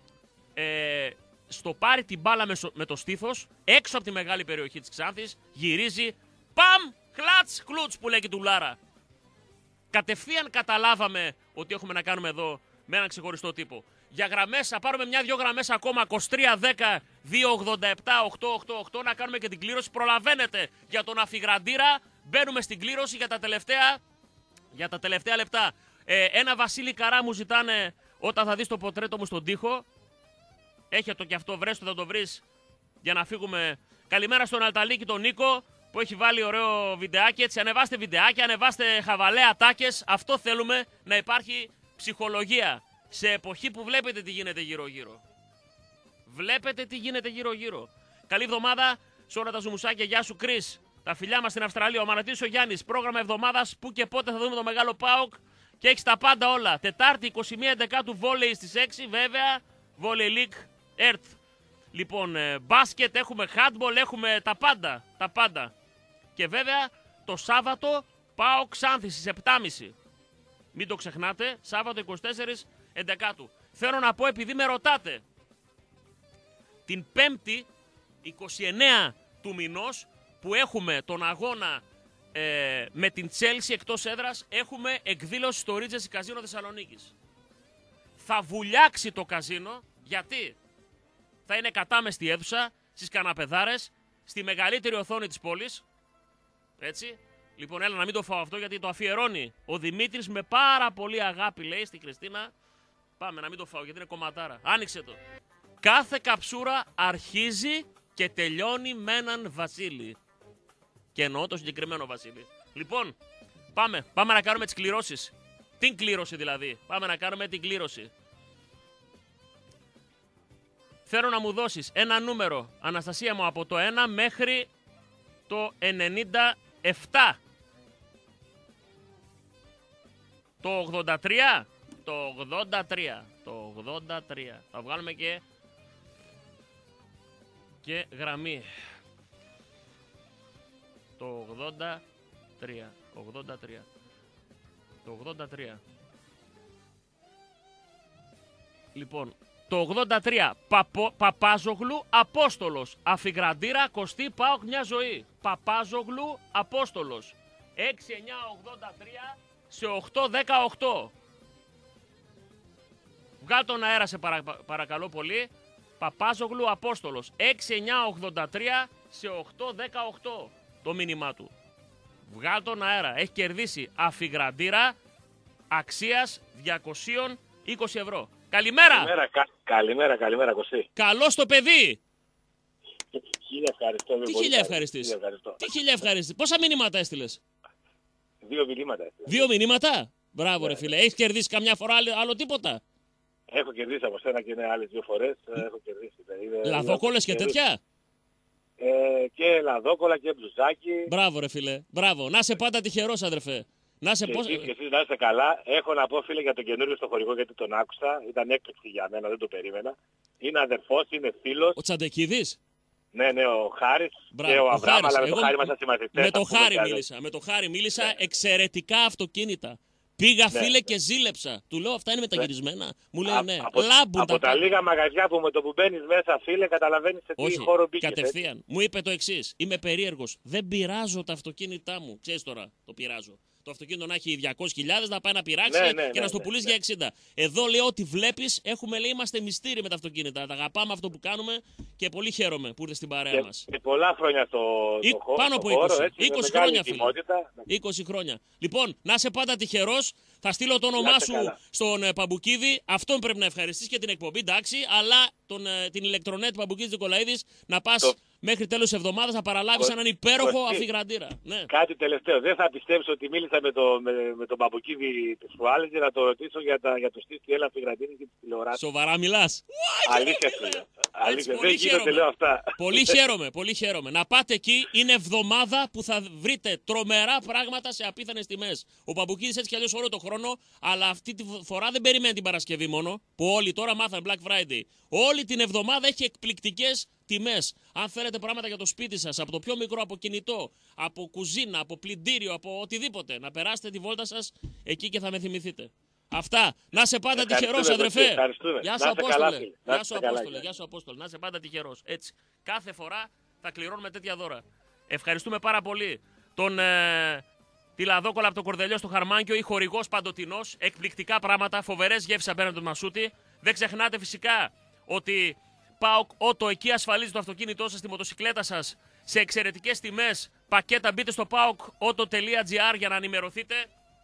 Ε, στο πάρει την μπάλα με, με το στήθος, έξω από τη μεγάλη περιοχή της Ξάνθης, γυρίζει, παμ! Κλατς, κλουτς που λέει και του Λάρα. Κατευθείαν καταλάβαμε ότι έχουμε να κάνουμε εδώ με έναν ξεχωριστό τύπο. Για γραμμές, θα πάρουμε μια-δυο γραμμές ακόμα. είκοσι τρία δέκα δύο ογδόντα επτά οκτακόσια ογδόντα οκτώ να κάνουμε και την κλήρωση. Προλαβαίνετε για τον αφιγραντήρα. Μπαίνουμε στην κλήρωση για τα τελευταία, για τα τελευταία λεπτά. Ε, ένα Βασίλη Καρά μου ζητάνε όταν θα δεις το πορτρέτο μου στον τοίχο. Έχε το κι αυτό, βρες το, θα το βρεις για να φύγουμε. Καλημέρα στον Αλταλίκη τον Νίκο, που έχει βάλει ωραίο βιντεάκι, έτσι, ανεβάστε βιντεάκια, ανεβάστε χαβαλέ ατάκες, αυτό θέλουμε, να υπάρχει ψυχολογία, σε εποχή που βλέπετε τι γίνεται γύρω γύρω. Βλέπετε τι γίνεται γύρω γύρω. Καλή εβδομάδα σε όλα τα ζουμουσάκια, γεια σου Κρίς, τα φιλιά μας στην Αυστραλία, ο Μανατής ο Γιάννης, πρόγραμμα εβδομάδας, που και πότε θα δούμε το μεγάλο ΠΑΟΚ και έχεις τα πάντα όλα. Τετάρτη εικοστή πρώτη Δεκάτου βόλεϊ στις έξι, βέβαια, βόλεϊ League Earth. Λοιπόν, μπάσκετ, έχουμε handball, έχουμε τα πάντα, τα πάντα. Και βέβαια το Σάββατο πάω Ξάνθη στις επτά και μισή. Μην το ξεχνάτε, Σάββατο εικοστή τέταρτη Ενδεκάτου. Θέλω να πω, επειδή με ρωτάτε, την Πέμπτη εικοστή ενάτη του μηνός που έχουμε τον αγώνα ε, με την Τσέλσι εκτός έδρας, έχουμε εκδήλωση στο Ρίτζεσι Καζίνο Θεσσαλονίκης. Θα βουλιάξει το καζίνο, γιατί θα είναι κατάμεστη αίθουσα, στις καναπεδάρες, στη μεγαλύτερη οθόνη της πόλης. Έτσι. Λοιπόν, έλα να μην το φάω αυτό, γιατί το αφιερώνει ο Δημήτρης με πάρα πολύ αγάπη, λέει στη Χριστίνα. Πάμε να μην το φάω, γιατί είναι κομματάρα. Άνοιξε το. Κάθε καψούρα αρχίζει και τελειώνει με έναν Βασίλη. Και εννοώ το συγκεκριμένο Βασίλη. Λοιπόν, πάμε. Πάμε να κάνουμε τις κληρώσεις. Την κλήρωση δηλαδή. Πάμε να κάνουμε την κλήρωση. Θέλω να μου δώσεις ένα νούμερο, Αναστασία μου, από το ένα μέχρι το ενενήντα επτά. Το ογδόντα τρία. Το ογδόντα τρία. Το ογδόντα τρία. Θα βγάλουμε και, και γραμμή. Το ογδόντα τρία. ογδόντα τρία. Το ογδόντα τρία. Λοιπόν, Το ογδόντα τρία Παπο, Παπάζογλου Απόστολος. Αφιγραντήρα Κωστή ΠΑΟΚ μια ζωή. Παπάζογλου Απόστολος. έξι εννιά ογδόντα τρία σε οκτώ δεκαοκτώ. Βγάλ' τον αέρα σε παρα, παρακαλώ πολύ. Παπάζογλου Απόστολος. έξι εννιά ογδόντα τρία σε οκτώ δεκαοκτώ το μήνυμά του. Βγάλ' τον αέρα. Έχει κερδίσει αφιγραντήρα αξίας διακόσια είκοσι ευρώ. Καλημέρα. Καλημέρα, κα, καλημέρα, καλημέρα Κωστή. Καλώς το παιδί. Χίλια ευχαριστώ. Τι χίλια ευχαριστείς. Τι χίλια ευχαριστείς. Πόσα μηνύματα έστειλες. Δύο μηνύματα έστειλες. Δύο μηνύματα. Μπράβο yeah. ρε φίλε. Έχεις κερδίσει καμιά φορά άλλο, άλλο τίποτα. Έχω κερδίσει από σένα και είναι άλλες δύο φορές. Έχω κερδίσει. Είναι, λαδόκολλες και τέτοια. Ε, και λαδόκολλα και μπλουζάκι. Μπράβο ρε φίλε. Μπράβο. Να είσαι πάντα τυχερός αδερφέ. Να σε και, πώς... εσείς, και εσείς να είστε καλά. Έχω να πω φίλε για τον καινούριο στο χορηγό γιατί τον άκουσα. Ήταν έκπληξη για μένα, δεν το περίμενα. Είναι αδερφός, είναι φίλος. Ο Τσαντεκίδης. Ναι, ναι, ο Χάρης Μπράβο, και ο, ο Αβραάμ, αλλά με Εγώ... το Χάρη ήμασταν συμμαθητές. Με το Χάρη μίλησα. Με το Χάρη μίλησα. Ναι. Εξαιρετικά αυτοκίνητα. Πήγα ναι. φίλε και ζήλεψα. Του λέω αυτά είναι μεταγυρισμένα. Ναι. Μου λέει ναι. Από, Λάμπουν από τα, τα λίγα μαγαζιά που με το που μπαίνεις μέσα φίλε καταλαβαίνεις σε τι Όχι, χώρο μπήκες. Κατευθείαν. Έτσι. Μου είπε το εξής. Είμαι περίεργος. Δεν πειράζω τα αυτοκίνητά μου. Ξέρεις τώρα το πειράζω. Το αυτοκίνητο να έχει διακόσιες χιλιάδες να πάει να πειράξει ναι, ναι, και ναι, να στο ναι, πουλήσει ναι. για εξήντα. Εδώ λέω ότι βλέπεις, έχουμε λέει είμαστε μυστήρι με τα αυτοκίνητα. Τα αγαπάμε αυτό που κάνουμε και πολύ χαίρομαι που ήρθε στην παρέα και, μας. Και πολλά χρόνια στο, Ή, στο χώρο. Πάνω από στο είκοσι. χώρο, έτσι, είκοσι χρόνια φίλε. είκοσι χρόνια. Λοιπόν, να είσαι πάντα τυχερός. Θα στείλω το όνομά σου καλά. στον ε, Παμπουκίδη. Αυτόν πρέπει να ευχαριστείς και την εκπομπή, εντάξει. Αλλά τον, ε, την ηλεκτρονέτ Παμπουκίδης Νικολαίδης να πας το... μέχρι τέλος της εβδομάδας να παραλάβεις έναν υπέροχο αφιγραντήρα. Ναι. Κάτι τελευταίο. Δεν θα πιστέψω ότι μίλησα με, το, με, με τον Παμπουκίδη της Φουάλης να το ρωτήσω για, τα, για το στήστη έλα αφιγραντήρες και τις τηλεοράσεις. Σοβαρά μιλάς. Αλήθεια σου λέω. Αλήθεια. Δεν γίνονται λέω αυτά. Πολύ χαίρομαι, πολύ χαίρομαι. Να πάτε εκεί, είναι εβδομάδα που θα βρείτε τρομερά πράγματα σε απίθανες τιμές. Ο Παμπουκίδης έτσι κι αλλιώς όλο το χρόνο, αλλά αυτή τη φορά δεν περιμένει την Παρασκευή μόνο, που όλοι τώρα μάθαν Black Friday. Όλη την εβδομάδα έχει εκπληκτικές τιμές. Αν θέλετε πράγματα για το σπίτι σας, από το πιο μικρό, από κινητό, από κουζίνα, από πλυντήριο, από οτιδήποτε, να περάσετε τη βόλτα σας εκεί και θα με θυμηθείτε. Αυτά. Να σε πάντα τυχερός, αδερφέ. Γεια σου, Απόστολε. Γεια σου, Απόστολε. Γεια σου, Απόστολε. Να σε πάντα τυχερός. Έτσι. Κάθε φορά θα κληρώνουμε τέτοια δώρα. Ευχαριστούμε πάρα πολύ τον ε, τη Λαδόκολα από το Κορδελιό στο Χαρμάνκιο, ή χορηγός παντοτινός. Εκπληκτικά πράγματα, φοβερές γεύσεις απέναντι του Μασούτη. Δεν ξεχνάτε φυσικά ότι ΠΑΟΚ Auto εκεί ασφαλίζει το αυτοκίνητό σας, τη μοτοσυκλέτα σας σε εξαιρετικές τιμές. Πακέτα μπείτε στο πάοκ auto τελεία τζι άρ για να ενημερωθείτε.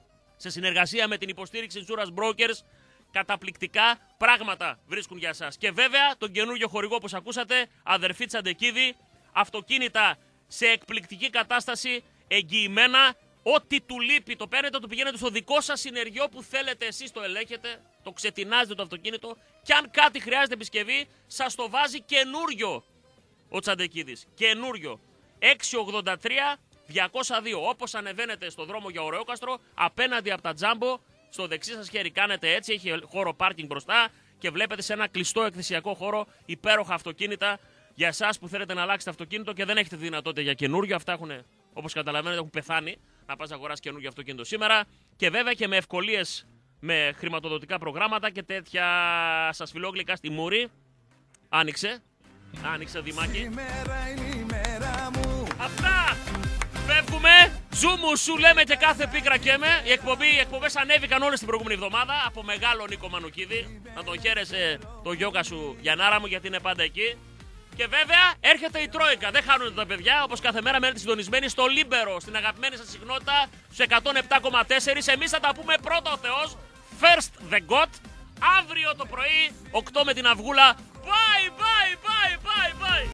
Σε συνεργασία με την υποστήριξη Insurance Brokers, καταπληκτικά πράγματα βρίσκουν για σας. Και βέβαια τον καινούργιο χορηγό όπως ακούσατε, αδερφή Τσαντεκίδη, αυτοκίνητα σε εκπληκτική κατάσταση, εγγυημένα. Ό,τι του λείπει το παίρνετε, το πηγαίνετε στο δικό σας συνεργείο που θέλετε, εσείς το ελέγχετε, το ξετινάζετε το αυτοκίνητο και αν κάτι χρειάζεται επισκευή, σας το βάζει καινούριο ο Τσαντεκίδης. Καινούριο. έξι ογδόντα τρία διακόσια δύο. Όπως ανεβαίνετε στο δρόμο για Ωρεόκαστρο, απέναντι από τα Τζάμπο, στο δεξί σας χέρι κάνετε έτσι, έχει χώρο πάρκινγκ μπροστά και βλέπετε σε ένα κλειστό εκθεσιακό χώρο υπέροχα αυτοκίνητα για εσάς που θέλετε να αλλάξετε αυτοκίνητο και δεν έχετε δυνατότητα για καινούριο. Αυτά έχουν, όπως καταλαβαίνετε, έχουν πεθάνει. Να πας να αγοράσεις καινούργιο αυτοκίνητο σήμερα. Και βέβαια και με ευκολίες με χρηματοδοτικά προγράμματα και τέτοια σας φιλόγλυκα στη Μούρη. Άνοιξε. Άνοιξε, Δημάκη. Σήμερα είναι η μέρα μου. Αυτά! Φεύγουμε. Ζούμου σου λέμε και κάθε πίκρα και με. Οι, εκπομπή, οι εκπομπές ανέβηκαν όλες την προηγούμενη εβδομάδα από μεγάλο Νίκο Μανουκίδη. Να τον χαίρεσαι το γιόγκα σου Γιαννάρα μου γιατί είναι πάντα εκεί. Και βέβαια έρχεται η Τρόικα. Δεν χάνουν τα παιδιά. Όπως κάθε μέρα μένετε συντονισμένοι στο Λίμπερο, στην αγαπημένη σας συχνότητα, στους εκατόν επτά κόμμα τέσσερα. Εμείς θα τα πούμε πρώτα ο Θεός. First the God. Αύριο το πρωί, οκτώ με την Αυγούλα. Bye, bye, bye, bye, bye.